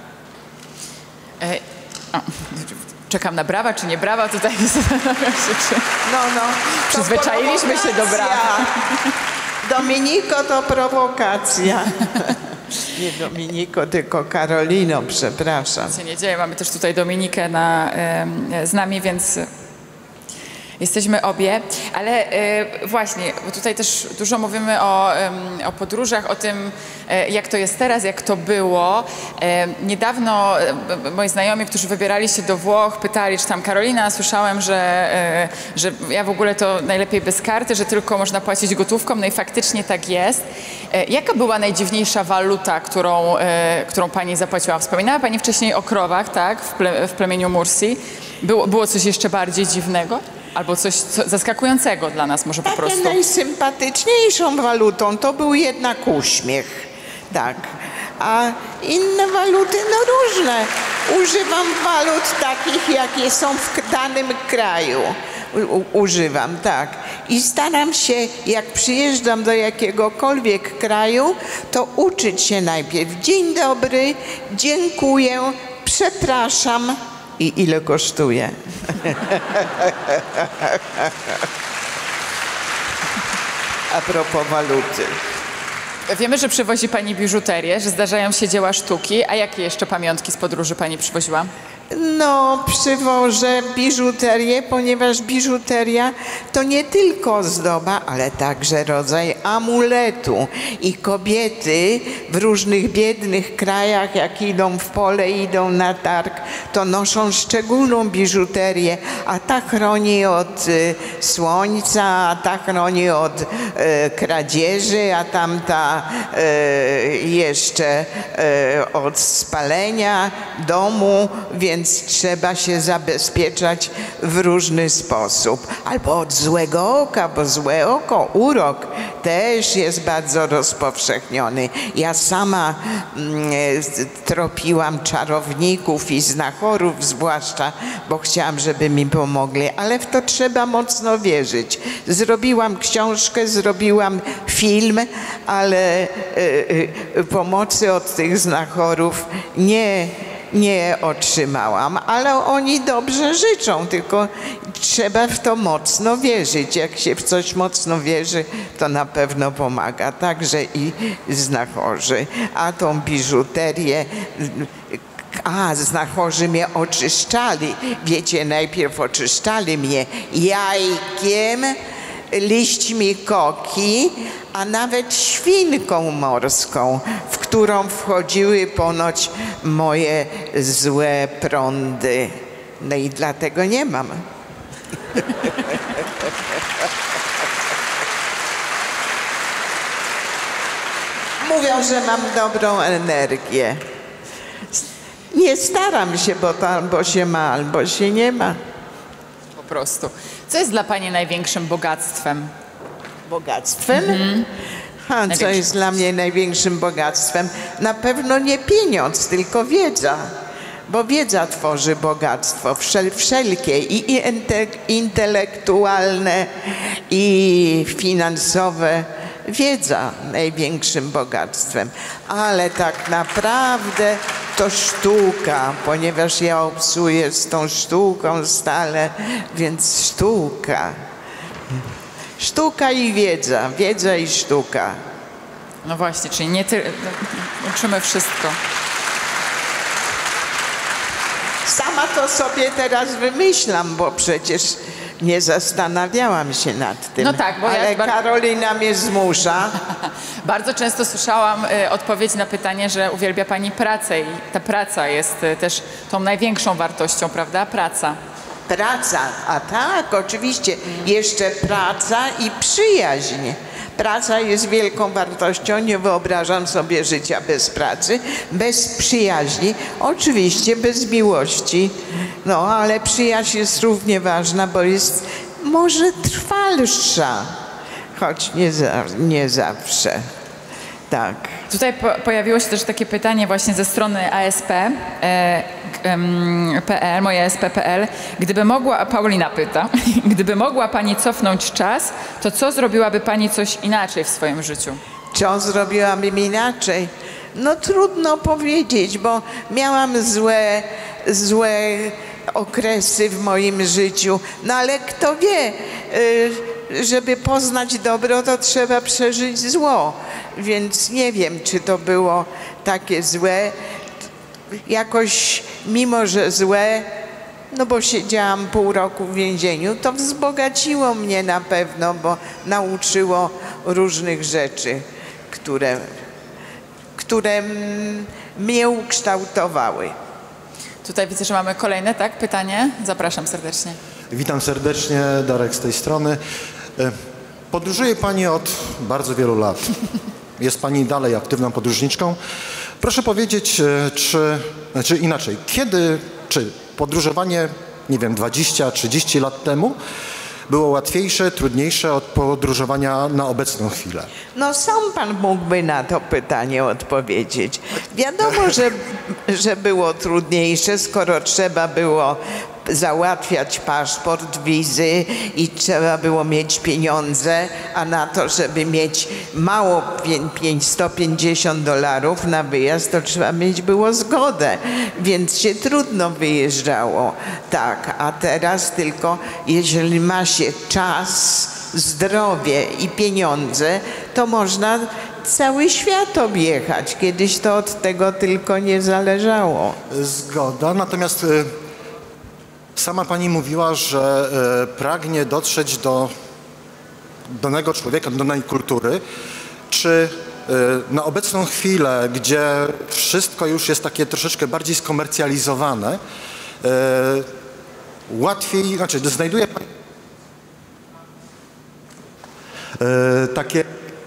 E, o, czekam na brawa, czy nie brawa, tutaj zastanawiam się, czy No, no. przyzwyczailiśmy się do brawa. Dominiko to prowokacja. Nie Dominiko, tylko Karolino, przepraszam. Nic się nie dzieje, mamy też tutaj Dominikę na, e, z nami, więc Jesteśmy obie, ale e, właśnie, bo tutaj też dużo mówimy o, em, o podróżach, o tym, e, jak to jest teraz, jak to było. E, niedawno e, moi znajomi, którzy wybierali się do Włoch, pytali, czy tam Karolina, słyszałem, że, e, że ja w ogóle to najlepiej bez karty, że tylko można płacić gotówką, no i faktycznie tak jest. E, jaka była najdziwniejsza waluta, którą, e, którą pani zapłaciła? Wspominała pani wcześniej o krowach, tak, w, ple, w plemieniu Mursi. Było, było coś jeszcze bardziej dziwnego? Albo coś co, zaskakującego dla nas może po Takie prostu? najsympatyczniejszą walutą to był jednak uśmiech. Tak. A inne waluty, no różne. Używam walut takich, jakie są w danym kraju. U, używam, tak. I staram się, jak przyjeżdżam do jakiegokolwiek kraju, to uczyć się najpierw. Dzień dobry, dziękuję, przepraszam i ile kosztuje. A propos waluty. Wiemy, że przywozi pani biżuterię, że zdarzają się dzieła sztuki. A jakie jeszcze pamiątki z podróży pani przywoziła? No, przywożę biżuterię, ponieważ biżuteria to nie tylko ozdoba, ale także rodzaj amuletu. I kobiety w różnych biednych krajach, jak idą w pole, idą na targ, to noszą szczególną biżuterię, a ta chroni od y, słońca, a ta chroni od y, kradzieży, a tamta y, jeszcze y, od spalenia domu, więc Więc trzeba się zabezpieczać w różny sposób. Albo od złego oka, bo złe oko, urok też jest bardzo rozpowszechniony. Ja sama mm, tropiłam czarowników i znachorów zwłaszcza, bo chciałam, żeby mi pomogli, ale w to trzeba mocno wierzyć. Zrobiłam książkę, zrobiłam film, ale y, y, pomocy od tych znachorów nie nie otrzymałam, ale oni dobrze życzą, tylko trzeba w to mocno wierzyć. Jak się w coś mocno wierzy, to na pewno pomaga, także i znachorzy. A tą biżuterię, a znachorzy mnie oczyszczali. Wiecie, najpierw oczyszczali mnie jajkiem, liśćmi koki, a nawet świnką morską, w którą wchodziły ponoć moje złe prądy. No i dlatego nie mam. Mówią, że mam dobrą energię. Nie staram się, bo to albo się ma, albo się nie ma. Po prostu. Co jest dla pani największym bogactwem? Bogactwem? Mhm. Ha, co jest dla mnie największym bogactwem? Na pewno nie pieniądz, tylko wiedza. Bo wiedza tworzy bogactwo wszel wszelkie i, i inte intelektualne, i finansowe. Wiedza największym bogactwem. Ale tak naprawdę to sztuka, ponieważ ja obcuję z tą sztuką stale, więc sztuka. Sztuka i wiedza, wiedza i sztuka. No właśnie, czyli nie ty... Uczymy wszystko. Sama to sobie teraz wymyślam, bo przecież nie zastanawiałam się nad tym. No tak, bo ale ja bar... Karolina mnie zmusza. Bardzo często słyszałam y, odpowiedź na pytanie, że uwielbia pani pracę i ta praca jest y, też tą największą wartością, prawda? Praca. Praca, a tak, oczywiście. Jeszcze praca i przyjaźń. Praca jest wielką wartością, nie wyobrażam sobie życia bez pracy, bez przyjaźni, oczywiście bez miłości. No, ale przyjaźń jest równie ważna, bo jest może trwalsza, choć nie, za, nie zawsze. Tak. Tutaj po, pojawiło się też takie pytanie właśnie ze strony A S P P L, moje A S P kropka P L. Gdyby mogła, Paulina pyta, gdyby mogła pani cofnąć czas, to co zrobiłaby pani coś inaczej w swoim życiu? Co zrobiłabym inaczej? No trudno powiedzieć, bo miałam złe, złe okresy w moim życiu. No ale kto wie, żeby poznać dobro, to trzeba przeżyć zło. Więc nie wiem, czy to było takie złe. Jakoś, mimo że złe, no bo siedziałam pół roku w więzieniu, to wzbogaciło mnie na pewno, bo nauczyło różnych rzeczy, które, które mnie ukształtowały. Tutaj widzę, że mamy kolejne, tak? Pytanie. Zapraszam serdecznie. Witam serdecznie, Darek z tej strony. Podróżuje Pani od bardzo wielu lat. Jest Pani dalej aktywną podróżniczką. Proszę powiedzieć, czy, znaczy inaczej, kiedy, czy podróżowanie, nie wiem, dwadzieścia trzydzieści lat temu było łatwiejsze, trudniejsze od podróżowania na obecną chwilę? No sam pan mógłby na to pytanie odpowiedzieć. Wiadomo, że, że było trudniejsze, skoro trzeba było załatwiać paszport, wizy i trzeba było mieć pieniądze, a na to, żeby mieć mało sto pięćdziesiąt dolarów na wyjazd, to trzeba mieć było zgodę, więc się trudno wyjeżdżało. Tak, a teraz tylko jeżeli ma się czas, zdrowie i pieniądze, to można cały świat objechać. Kiedyś to od tego tylko nie zależało. Zgoda, natomiast sama Pani mówiła, że e, pragnie dotrzeć do danego człowieka, do danej kultury. Czy e, na obecną chwilę, gdzie wszystko już jest takie troszeczkę bardziej skomercjalizowane, e, łatwiej, znaczy znajduje Pani e, takie...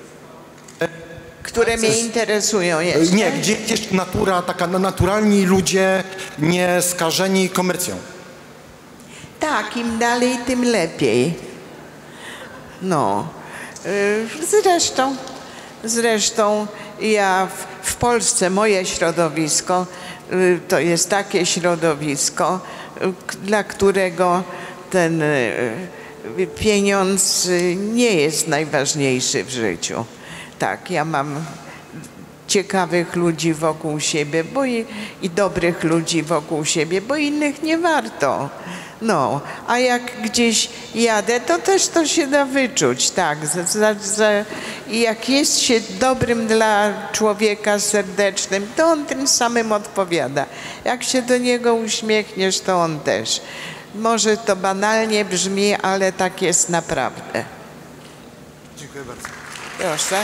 Które mnie interesują jeszcze? Nie, gdzie jest natura, taka naturalni ludzie, nie skażeni komercją. Tak, im dalej, tym lepiej. No, zresztą, zresztą ja w, w Polsce, moje środowisko, to jest takie środowisko, dla którego ten pieniądz nie jest najważniejszy w życiu. Tak, ja mam ciekawych ludzi wokół siebie, bo i, i dobrych ludzi wokół siebie, bo innych nie warto. No, a jak gdzieś jadę, to też to się da wyczuć, tak. Za, za, za, jak jest się dobrym dla człowieka, serdecznym, to on tym samym odpowiada. Jak się do niego uśmiechniesz, to on też. Może to banalnie brzmi, ale tak jest naprawdę. Dziękuję bardzo. Proszę.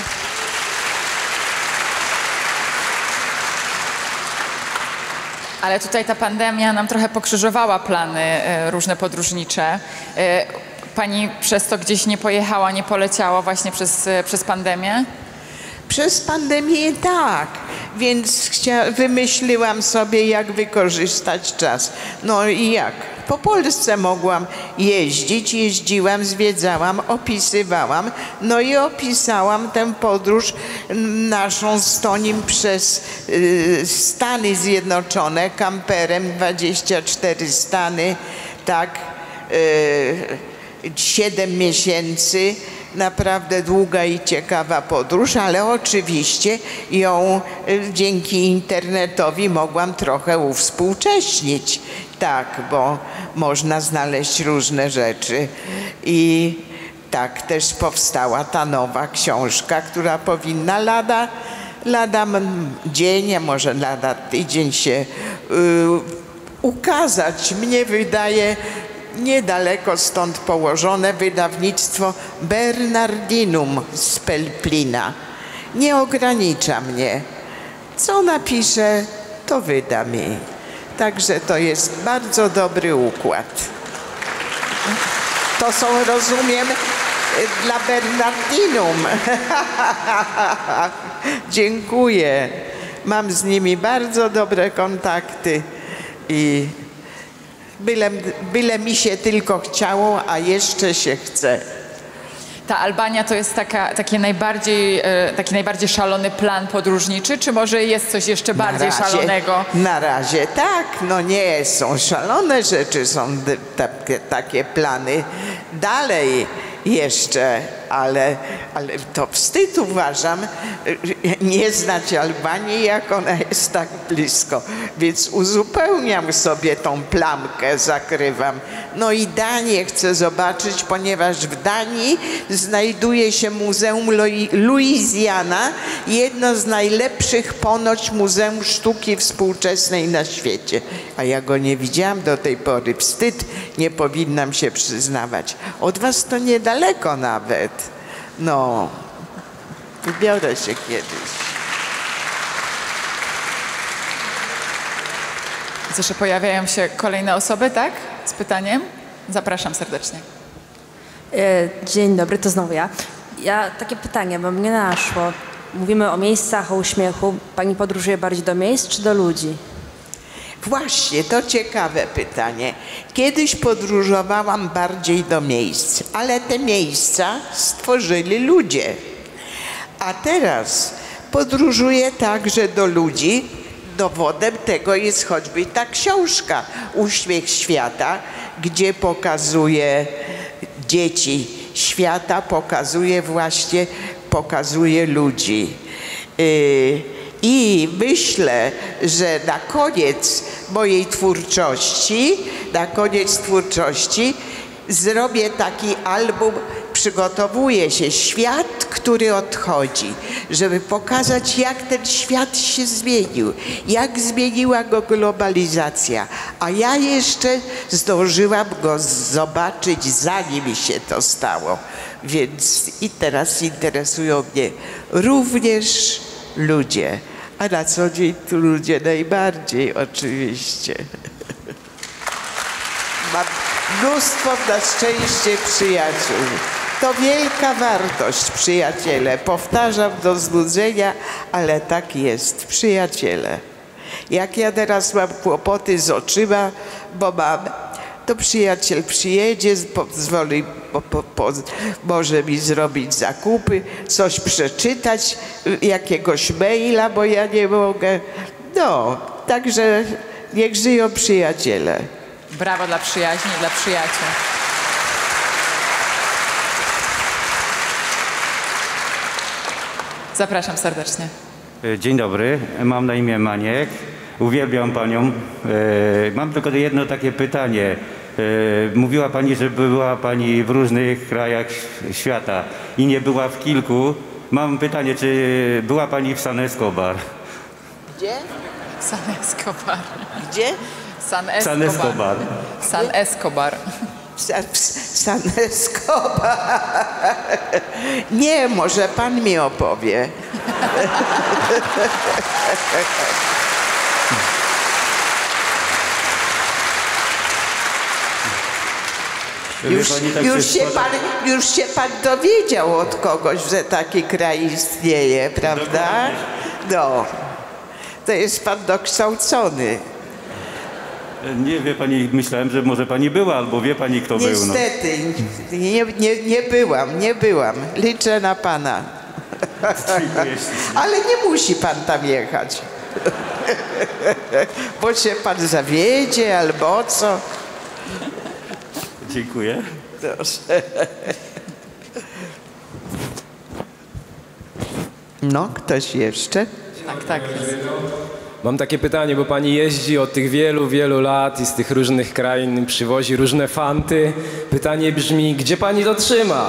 Ale tutaj ta pandemia nam trochę pokrzyżowała plany e, różne podróżnicze. E, pani przez to gdzieś nie pojechała, nie poleciała właśnie przez, e, przez pandemię? Przez pandemię tak, więc chcia, wymyśliłam sobie, jak wykorzystać czas. No i jak? Po Polsce mogłam jeździć, jeździłam, zwiedzałam, opisywałam, no i opisałam tę podróż naszą z Tonim przez y, Stany Zjednoczone, kamperem, dwadzieścia cztery stany, tak, y, siedem miesięcy. Naprawdę długa i ciekawa podróż, ale oczywiście ją dzięki internetowi mogłam trochę uwspółcześnić. Tak, bo można znaleźć różne rzeczy. I tak też powstała ta nowa książka, która powinna lada, lada dzień, a może lada tydzień się y, ukazać. Mnie wydaje, niedaleko stąd położone wydawnictwo Bernardinum z Pelplina. Nie ogranicza mnie. Co napiszę, to wyda mi. Także to jest bardzo dobry układ. To są, rozumiem, dla Bernardinum. Dziękuję. Mam z nimi bardzo dobre kontakty i Byle, byle mi się tylko chciało, a jeszcze się chce. Ta Albania to jest taka, takie najbardziej, e, taki najbardziej szalony plan podróżniczy, czy może jest coś jeszcze bardziej na razie, szalonego? Na razie tak, no nie są szalone rzeczy, są takie, takie plany dalej jeszcze, ale, ale to wstyd uważam nie znać Albanii, jak ona jest tak blisko. Więc uzupełniam sobie tą plamkę, zakrywam. No i Danię chcę zobaczyć, ponieważ w Danii znajduje się Muzeum Louisiana, jedno z najlepszych ponoć muzeum sztuki współczesnej na świecie. A ja go nie widziałam do tej pory. Wstyd, nie powinnam się przyznawać. Od was to niedaleko nawet. No, wybiorę się kiedyś. Widzę, że pojawiają się kolejne osoby, tak? Z pytaniem? Zapraszam serdecznie. Dzień dobry, to znowu ja. Ja takie pytanie, bo mnie naszło. Mówimy o miejscach, o uśmiechu. Pani podróżuje bardziej do miejsc czy do ludzi? Właśnie, to ciekawe pytanie. Kiedyś podróżowałam bardziej do miejsc, ale te miejsca stworzyli ludzie. A teraz podróżuję także do ludzi. Dowodem tego jest choćby ta książka Uśmiech świata, gdzie pokazuje dzieci świata, pokazuje właśnie, pokazuje ludzi. Yy, I myślę, że na koniec mojej twórczości, na koniec twórczości zrobię taki album, przygotowuje się świat, który odchodzi, żeby pokazać, jak ten świat się zmienił, jak zmieniła go globalizacja. A ja jeszcze zdążyłam go zobaczyć, zanim się to stało. Więc i teraz interesują mnie również ludzie. A na co dzień tu ludzie najbardziej oczywiście. Mam mnóstwo na szczęście przyjaciół. To wielka wartość, przyjaciele. Powtarzam do znudzenia, ale tak jest. Przyjaciele. Jak ja teraz mam kłopoty z oczyma, bo mam, to przyjaciel przyjedzie, pozwoli, po, po, po, może mi zrobić zakupy, coś przeczytać, jakiegoś maila, bo ja nie mogę. No, także niech żyją przyjaciele. Brawo dla przyjaźni, dla przyjaciół. Zapraszam serdecznie. Dzień dobry, mam na imię Maniek. Uwielbiam panią. Mam tylko jedno takie pytanie. Mówiła pani, że była pani w różnych krajach świata i nie była w kilku. Mam pytanie, czy była pani w San Escobar? Gdzie? San Escobar. Gdzie? San Escobar. San Escobar. San Escobar. San Escobar. Nie, może pan mi opowie. Już, już, się pan, już się pan dowiedział od kogoś, że taki kraj istnieje, prawda? No, to jest pan dokształcony. Nie wie pani, myślałem, że może pani była, albo wie pani, kto był. No. Niestety, nie, nie, nie byłam, nie byłam. Liczę na pana. Ale nie musi pan tam jechać. Bo się pan zawiedzie albo co. Dziękuję. Proszę. No, ktoś jeszcze? Tak, tak. Mam takie pytanie, bo pani jeździ od tych wielu, wielu lat i z tych różnych krain przywozi różne fanty. Pytanie brzmi, gdzie pani to trzyma?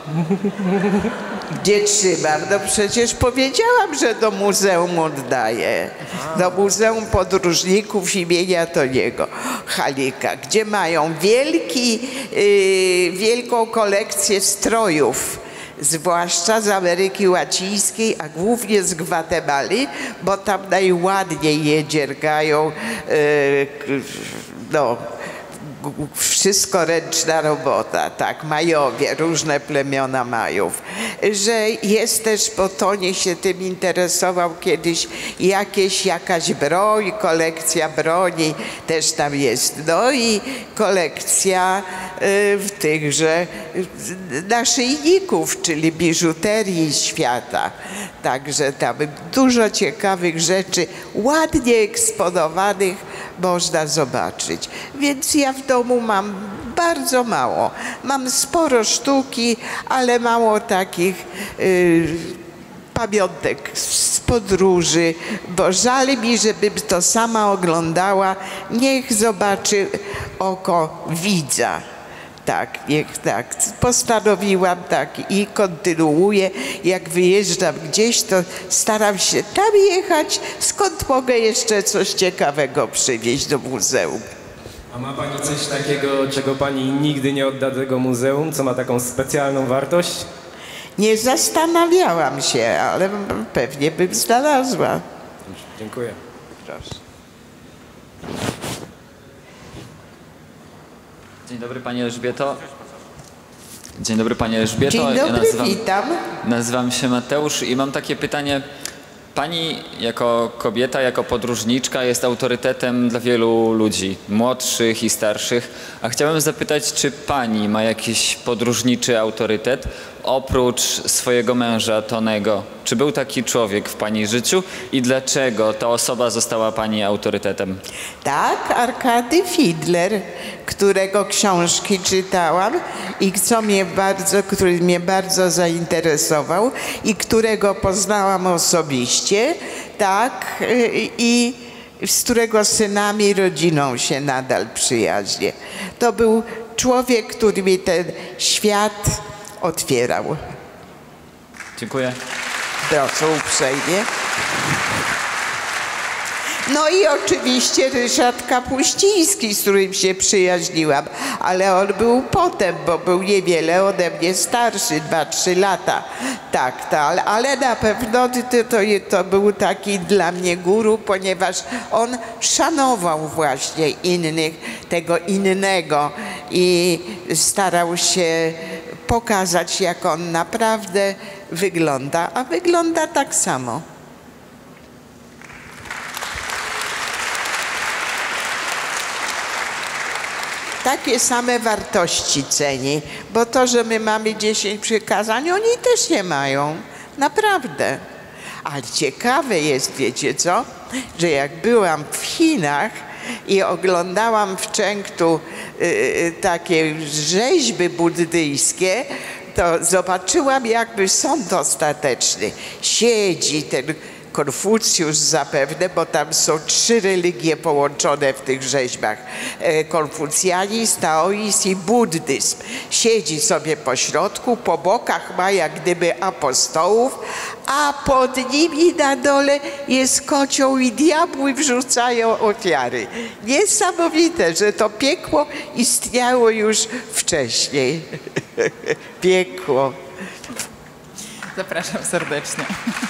Gdzie trzymam? No przecież powiedziałam, że do muzeum oddaję. Do Muzeum Podróżników imienia Toniego Halika, gdzie mają wielki, yy, wielką kolekcję strojów, zwłaszcza z Ameryki Łacińskiej, a głównie z Gwatemali, bo tam najładniej je dziergają, yy, no, wszystko ręczna robota, tak, Majowie, różne plemiona Majów. Że jest też, bo Tonie się tym interesował kiedyś, jakieś, jakaś broń, kolekcja broni też tam jest. No i kolekcja y, tychże naszyjników, czyli biżuterii świata. Także tam dużo ciekawych rzeczy, ładnie eksponowanych można zobaczyć. Więc ja w domu mam bardzo mało. Mam sporo sztuki, ale mało takich y, pamiątek z podróży, bo żal mi, żebym to sama oglądała. Niech zobaczy oko widza. Tak, niech tak. Postanowiłam tak i kontynuuję. Jak wyjeżdżam gdzieś, to staram się tam jechać, skąd mogę jeszcze coś ciekawego przywieźć do muzeum. A ma pani coś takiego, czego pani nigdy nie odda tego muzeum, co ma taką specjalną wartość? Nie zastanawiałam się, ale pewnie bym znalazła. Dziękuję. Proszę. Dzień dobry Pani Elżbieto. Dzień dobry Pani Elżbieto. Dzień dobry, ja nazywam, witam. Nazywam się Mateusz i mam takie pytanie. Pani jako kobieta, jako podróżniczka jest autorytetem dla wielu ludzi, młodszych i starszych. A chciałem zapytać, czy Pani ma jakiś podróżniczy autorytet oprócz swojego męża Tonego? Czy był taki człowiek w Pani życiu i dlaczego ta osoba została Pani autorytetem? Tak, Arkady Fidler, którego książki czytałam i co mnie bardzo, który mnie bardzo zainteresował i którego poznałam osobiście, tak, i z którego synami i rodziną się nadal przyjaźnię. To był człowiek, który mi ten świat otwierał. Dziękuję. Proszę uprzejmie. No i oczywiście Ryszard Kapuściński, z którym się przyjaźniłam, ale on był potem, bo był niewiele ode mnie starszy, dwa, trzy lata. Tak, to, ale, ale na pewno to, to, to był taki dla mnie guru, ponieważ on szanował właśnie innych, tego innego i starał się pokazać, jak on naprawdę wygląda, a wygląda tak samo. Takie same wartości ceni, bo to, że my mamy dziesięć przykazań, oni też nie mają. Naprawdę. Ale ciekawe jest, wiecie co, że jak byłam w Chinach i oglądałam w Chengdu y, y, takie rzeźby buddyjskie, to zobaczyłam jakby sąd ostateczny. Siedzi ten Konfucjusz zapewne, bo tam są trzy religie połączone w tych rzeźbach. Konfucjanizm, taoizm i buddyzm. Siedzi sobie po środku, po bokach ma jak gdyby apostołów, a pod nimi na dole jest kocioł i diabły wrzucają ofiary. Niesamowite, że to piekło istniało już wcześniej. Piekło. Zapraszam serdecznie.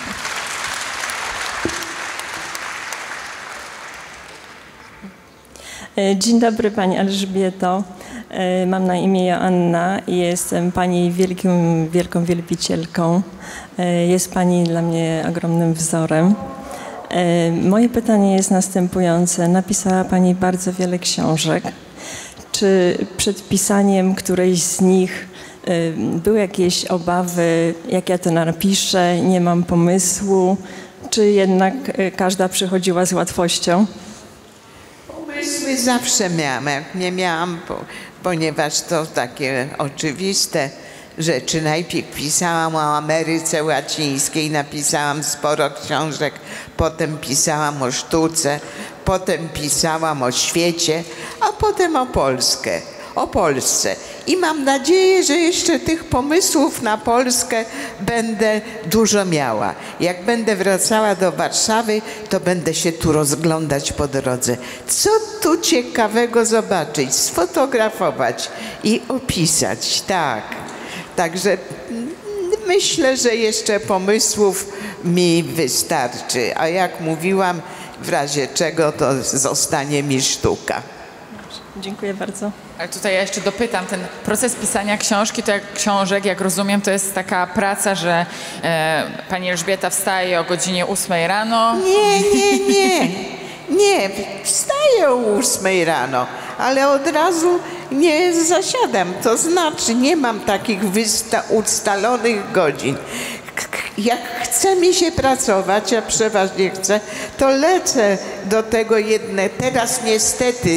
Dzień dobry Pani Elżbieto. Mam na imię Joanna i jestem Pani wielkim, wielką wielbicielką. Jest Pani dla mnie ogromnym wzorem. Moje pytanie jest następujące. Napisała Pani bardzo wiele książek. Czy przed pisaniem którejś z nich były jakieś obawy, jak ja to napiszę, nie mam pomysłu, czy jednak każda przychodziła z łatwością? Pomysły zawsze miałam, jak nie miałam, bo, ponieważ to takie oczywiste rzeczy. Najpierw pisałam o Ameryce Łacińskiej, napisałam sporo książek, potem pisałam o sztuce, potem pisałam o świecie, a potem o Polskę, o Polsce. I mam nadzieję, że jeszcze tych pomysłów na Polskę będę dużo miała. Jak będę wracała do Warszawy, to będę się tu rozglądać po drodze. Co tu ciekawego zobaczyć, sfotografować i opisać, tak. Także myślę, że jeszcze pomysłów mi wystarczy. A jak mówiłam, w razie czego to zostanie mi sztuka. Dziękuję bardzo. Ale tutaj ja jeszcze dopytam, ten proces pisania książki, to jak książek, jak rozumiem, to jest taka praca, że e, Pani Elżbieta wstaje o godzinie ósmej rano. Nie, nie, nie. Nie, wstaję o ósmej rano, ale od razu nie zasiadam. To znaczy nie mam takich ustalonych godzin. Jak chce mi się pracować, a przeważnie chcę, to lecę do tego jedne. Teraz niestety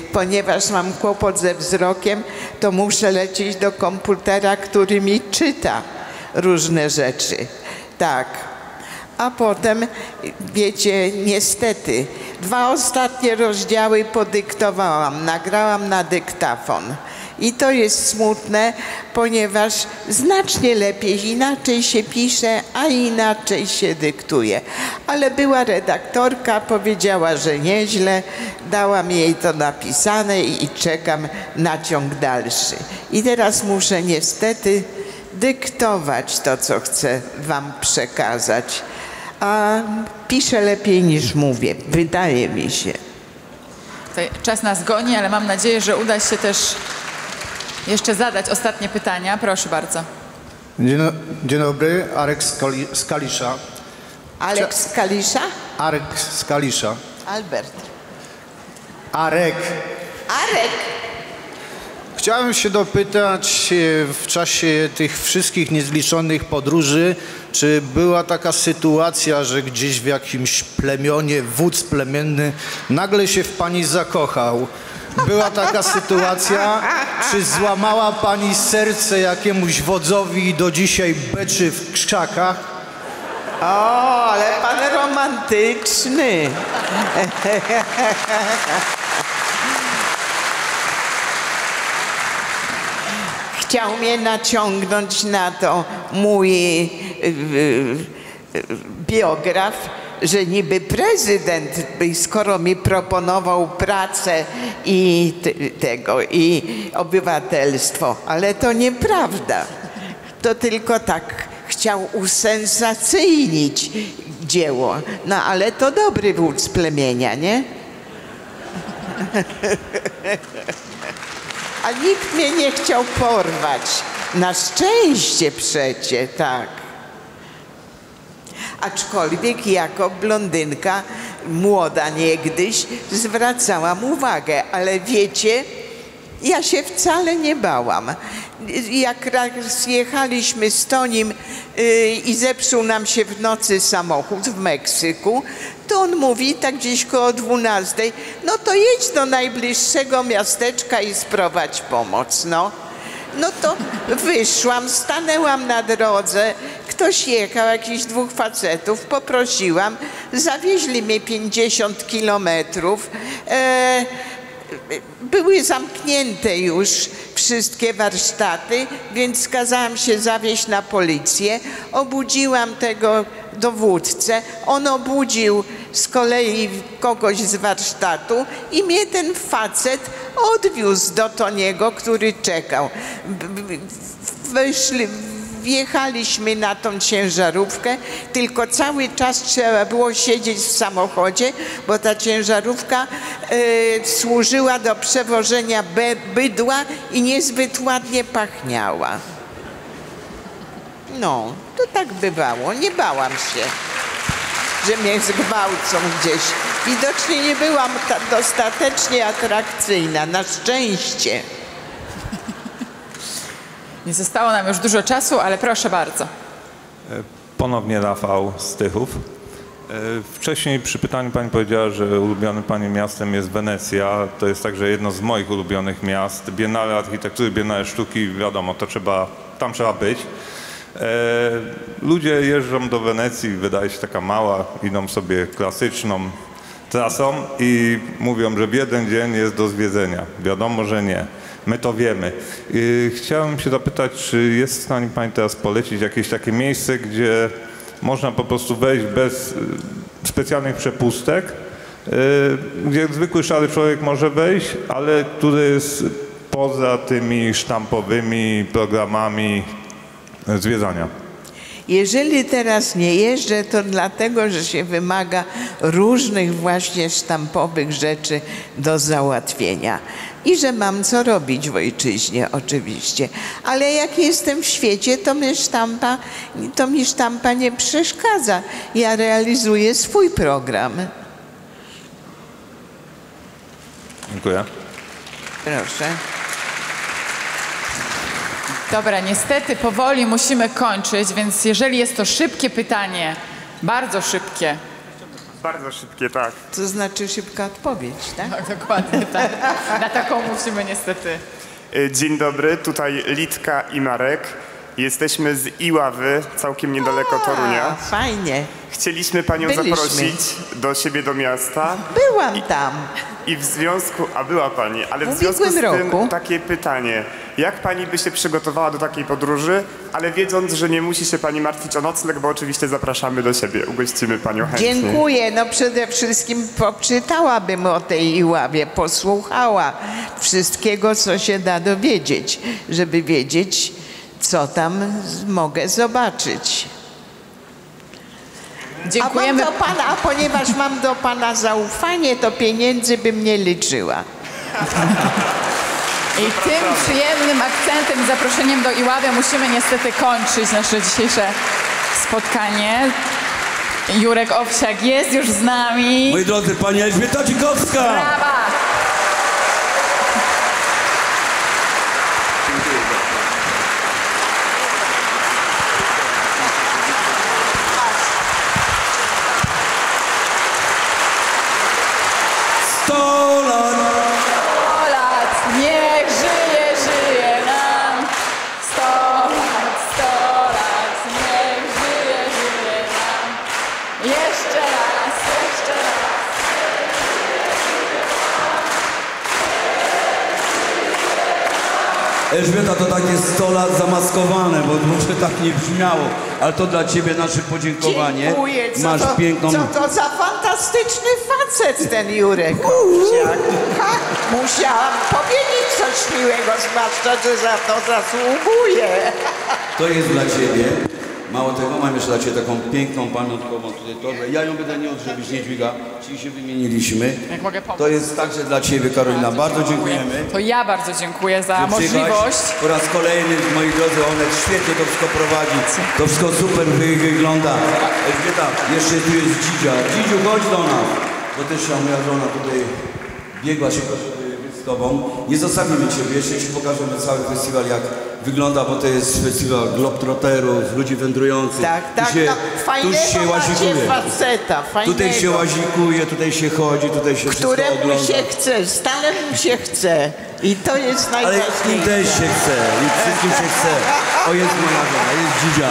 ponieważ mam kłopot ze wzrokiem, to muszę lecieć do komputera, który mi czyta różne rzeczy. Tak. A potem, wiecie, niestety, dwa ostatnie rozdziały podyktowałam, nagrałam na dyktafon. I to jest smutne, ponieważ znacznie lepiej, inaczej się pisze, a inaczej się dyktuje. Ale była redaktorka, powiedziała, że nieźle, dałam jej to napisane i czekam na ciąg dalszy. I teraz muszę niestety dyktować to, co chcę wam przekazać. A piszę lepiej niż mówię, wydaje mi się. Tutaj czas nas goni, ale mam nadzieję, że uda się też jeszcze zadać ostatnie pytania. Proszę bardzo. Dzień, dzień dobry, Arek Skali, Skalisza. Alek Skalisza? Arek Skalisza. Albert. Arek. Arek? Chciałem się dopytać w czasie tych wszystkich niezliczonych podróży, czy była taka sytuacja, że gdzieś w jakimś plemionie wódz plemienny nagle się w pani zakochał? Była taka sytuacja? Czy złamała pani serce jakiemuś wodzowi i do dzisiaj beczy w krzakach? O, ale pan romantyczny. Chciał mnie naciągnąć na to mój y, y, y, biograf, że niby prezydent, skoro mi proponował pracę i te, tego, i obywatelstwo, ale to nieprawda. To tylko tak chciał usensacyjnić dzieło. No ale to dobry wódz plemienia, nie? A nikt mnie nie chciał porwać. Na szczęście przecie, tak. Aczkolwiek jako blondynka, młoda niegdyś, zwracałam uwagę, ale wiecie, ja się wcale nie bałam. Jak raz jechaliśmy z Tonim yy, i zepsuł nam się w nocy samochód w Meksyku, to on mówi tak gdzieś koło dwunastej, no to jedź do najbliższego miasteczka i sprowadź pomoc, no. No to wyszłam, stanęłam na drodze, ktoś jechał, jakichś dwóch facetów, poprosiłam, zawieźli mnie pięćdziesiąt kilometrów. E, były zamknięte już wszystkie warsztaty, więc kazałam się zawieźć na policję. Obudziłam tego dowódcę, on obudził z kolei kogoś z warsztatu i mnie ten facet odwiózł do Toniego, który czekał. Wyszli, wjechaliśmy na tą ciężarówkę, tylko cały czas trzeba było siedzieć w samochodzie, bo ta ciężarówka y, służyła do przewożenia be, bydła i niezbyt ładnie pachniała. No, to tak bywało, nie bałam się, że mnie zgwałcą gdzieś. Widocznie nie byłam dostatecznie atrakcyjna, na szczęście. Nie zostało nam już dużo czasu, ale proszę bardzo. Ponownie Rafał z Tychów. Wcześniej przy pytaniu pani powiedziała, że ulubionym pani miastem jest Wenecja. To jest także jedno z moich ulubionych miast. Biennale Architektury, Biennale Sztuki, wiadomo, to trzeba, tam trzeba być. Ludzie jeżdżą do Wenecji, wydaje się taka mała, idą sobie klasyczną trasą i mówią, że w jeden dzień jest do zwiedzenia. Wiadomo, że nie. My to wiemy. I chciałem się zapytać, czy jest w stanie pani teraz polecić jakieś takie miejsce, gdzie można po prostu wejść bez specjalnych przepustek, gdzie zwykły szary człowiek może wejść, ale który jest poza tymi sztampowymi programami zwiedzania. Jeżeli teraz nie jeżdżę, to dlatego, że się wymaga różnych właśnie sztampowych rzeczy do załatwienia. I że mam co robić w ojczyźnie oczywiście. Ale jak jestem w świecie, to mi sztampa, to mi sztampa nie przeszkadza. Ja realizuję swój program. Dziękuję. Proszę. Dobra, niestety powoli musimy kończyć, więc jeżeli jest to szybkie pytanie, bardzo szybkie, Bardzo szybkie, tak. To znaczy szybka odpowiedź, tak? Tak, dokładnie, tak. Na taką musimy niestety. Y, Dzień dobry, tutaj Litka i Marek. Jesteśmy z Iławy, całkiem niedaleko Torunia. Fajnie. Chcieliśmy panią Byliśmy. zaprosić do siebie do miasta. Byłam tam. I w związku, a była pani, ale w W związku z ubiegłym tym roku. takie pytanie. Jak pani by się przygotowała do takiej podróży, ale wiedząc, że nie musi się pani martwić o nocleg, bo oczywiście zapraszamy do siebie, ugościmy panią chętnie. Dziękuję. No przede wszystkim poczytałabym o tej Iławie, posłuchała wszystkiego, co się da dowiedzieć, żeby wiedzieć, co tam z- mogę zobaczyć. Dziękujemy. A, mam do pana, a ponieważ mam do pana zaufanie, to pieniędzy bym nie liczyła. I tym przyjemnym akcentem, zaproszeniem do Iławy musimy niestety kończyć nasze dzisiejsze spotkanie. Jurek Owsiak jest już z nami. Moi drodzy, pani Elżbieta Dzikowska! Brawa! sto lat! sto lat, niech żyje, żyje nam. sto lat, sto lat, niech żyje, żyje nam. Jeszcze raz, jeszcze raz. Elżbieta, to takie sto lat zamaskowane, bo może tak nie brzmiało, ale to dla ciebie nasze podziękowanie. Dziękuję. Co Masz to, piękną... Co to za fantastyczny facet ten Jurek Owsiak. Ha, musiałam powiedzieć coś miłego, zwłaszcza, że za to zasługuje. To jest dla ciebie. Mało tego, mam jeszcze dla ciebie taką piękną pamiątkową tutaj torbę. Ja ją będę niósł, żebyś nie dźwigał, czyli się wymieniliśmy. Jak mogę pomóc? To jest także dla ciebie, Karolina. Bardzo dziękujemy. To ja bardzo dziękuję za że przyjechałeś możliwość. Po raz kolejny, moi drodzy, Onet świetnie to wszystko prowadzi. To wszystko super wy- wygląda. Elżbieta, jeszcze tu jest Dzidzia. Dzidziu, chodź do nas. Bo też moja żona tutaj biegła się z tobą. Nie zostawimy ciebie, jeszcze ci pokażemy cały festiwal, jak wygląda, bo to jest festiwal globetrotterów, ludzi wędrujących. Tak, Tu tak, się, no, tu fajnego się macie łazikuje. faceta, fajnego. Tutaj się łazikuje, tutaj się chodzi, tutaj się wszystko Któremu ogląda. się chce, stale mu się chce. I to jest Ale najważniejsze. im też się chce, im wszystkim się chce. O, jest moja żona, jest Dzidzia.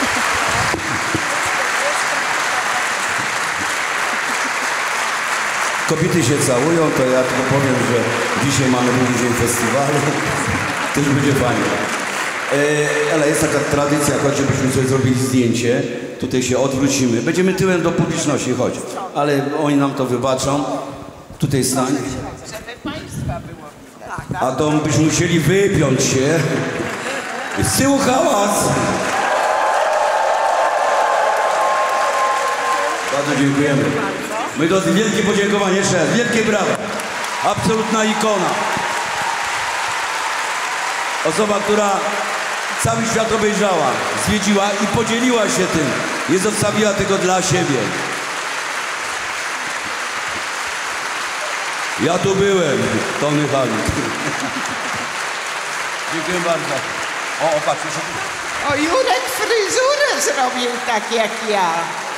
Kobiety się całują, to ja tylko powiem, że dzisiaj mamy drugi dzień festiwalu. Też będzie fajnie. E, ale jest taka tradycja, choć żebyśmy sobie zrobili zdjęcie. Tutaj się odwrócimy. Będziemy tyłem do publiczności, chodź. Ale oni nam to wybaczą. Tutaj stań. Żeby państwa było widać. A to byśmy musieli wypiąć się. Z tyłu hałas. Bardzo dziękujemy. My drodzy, wielkie podziękowanie jeszcze raz. Wielkie brawa. Absolutna ikona. Osoba, która cały świat obejrzała, zwiedziła i podzieliła się tym. Nie zostawiła tego dla siebie. Ja tu byłem, Tony Hawit. Dziękuję bardzo. O, o patrz, jeszcze tu. O, Jurek fryzurę zrobił tak jak ja.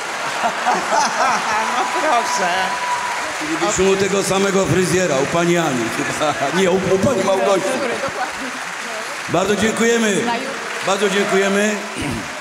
No proszę. Mieliśmy u tego samego fryzjera, u pani Ani. Nie, u, u pani Małgosi. Bardzo dziękujemy. Bardzo dziękujemy.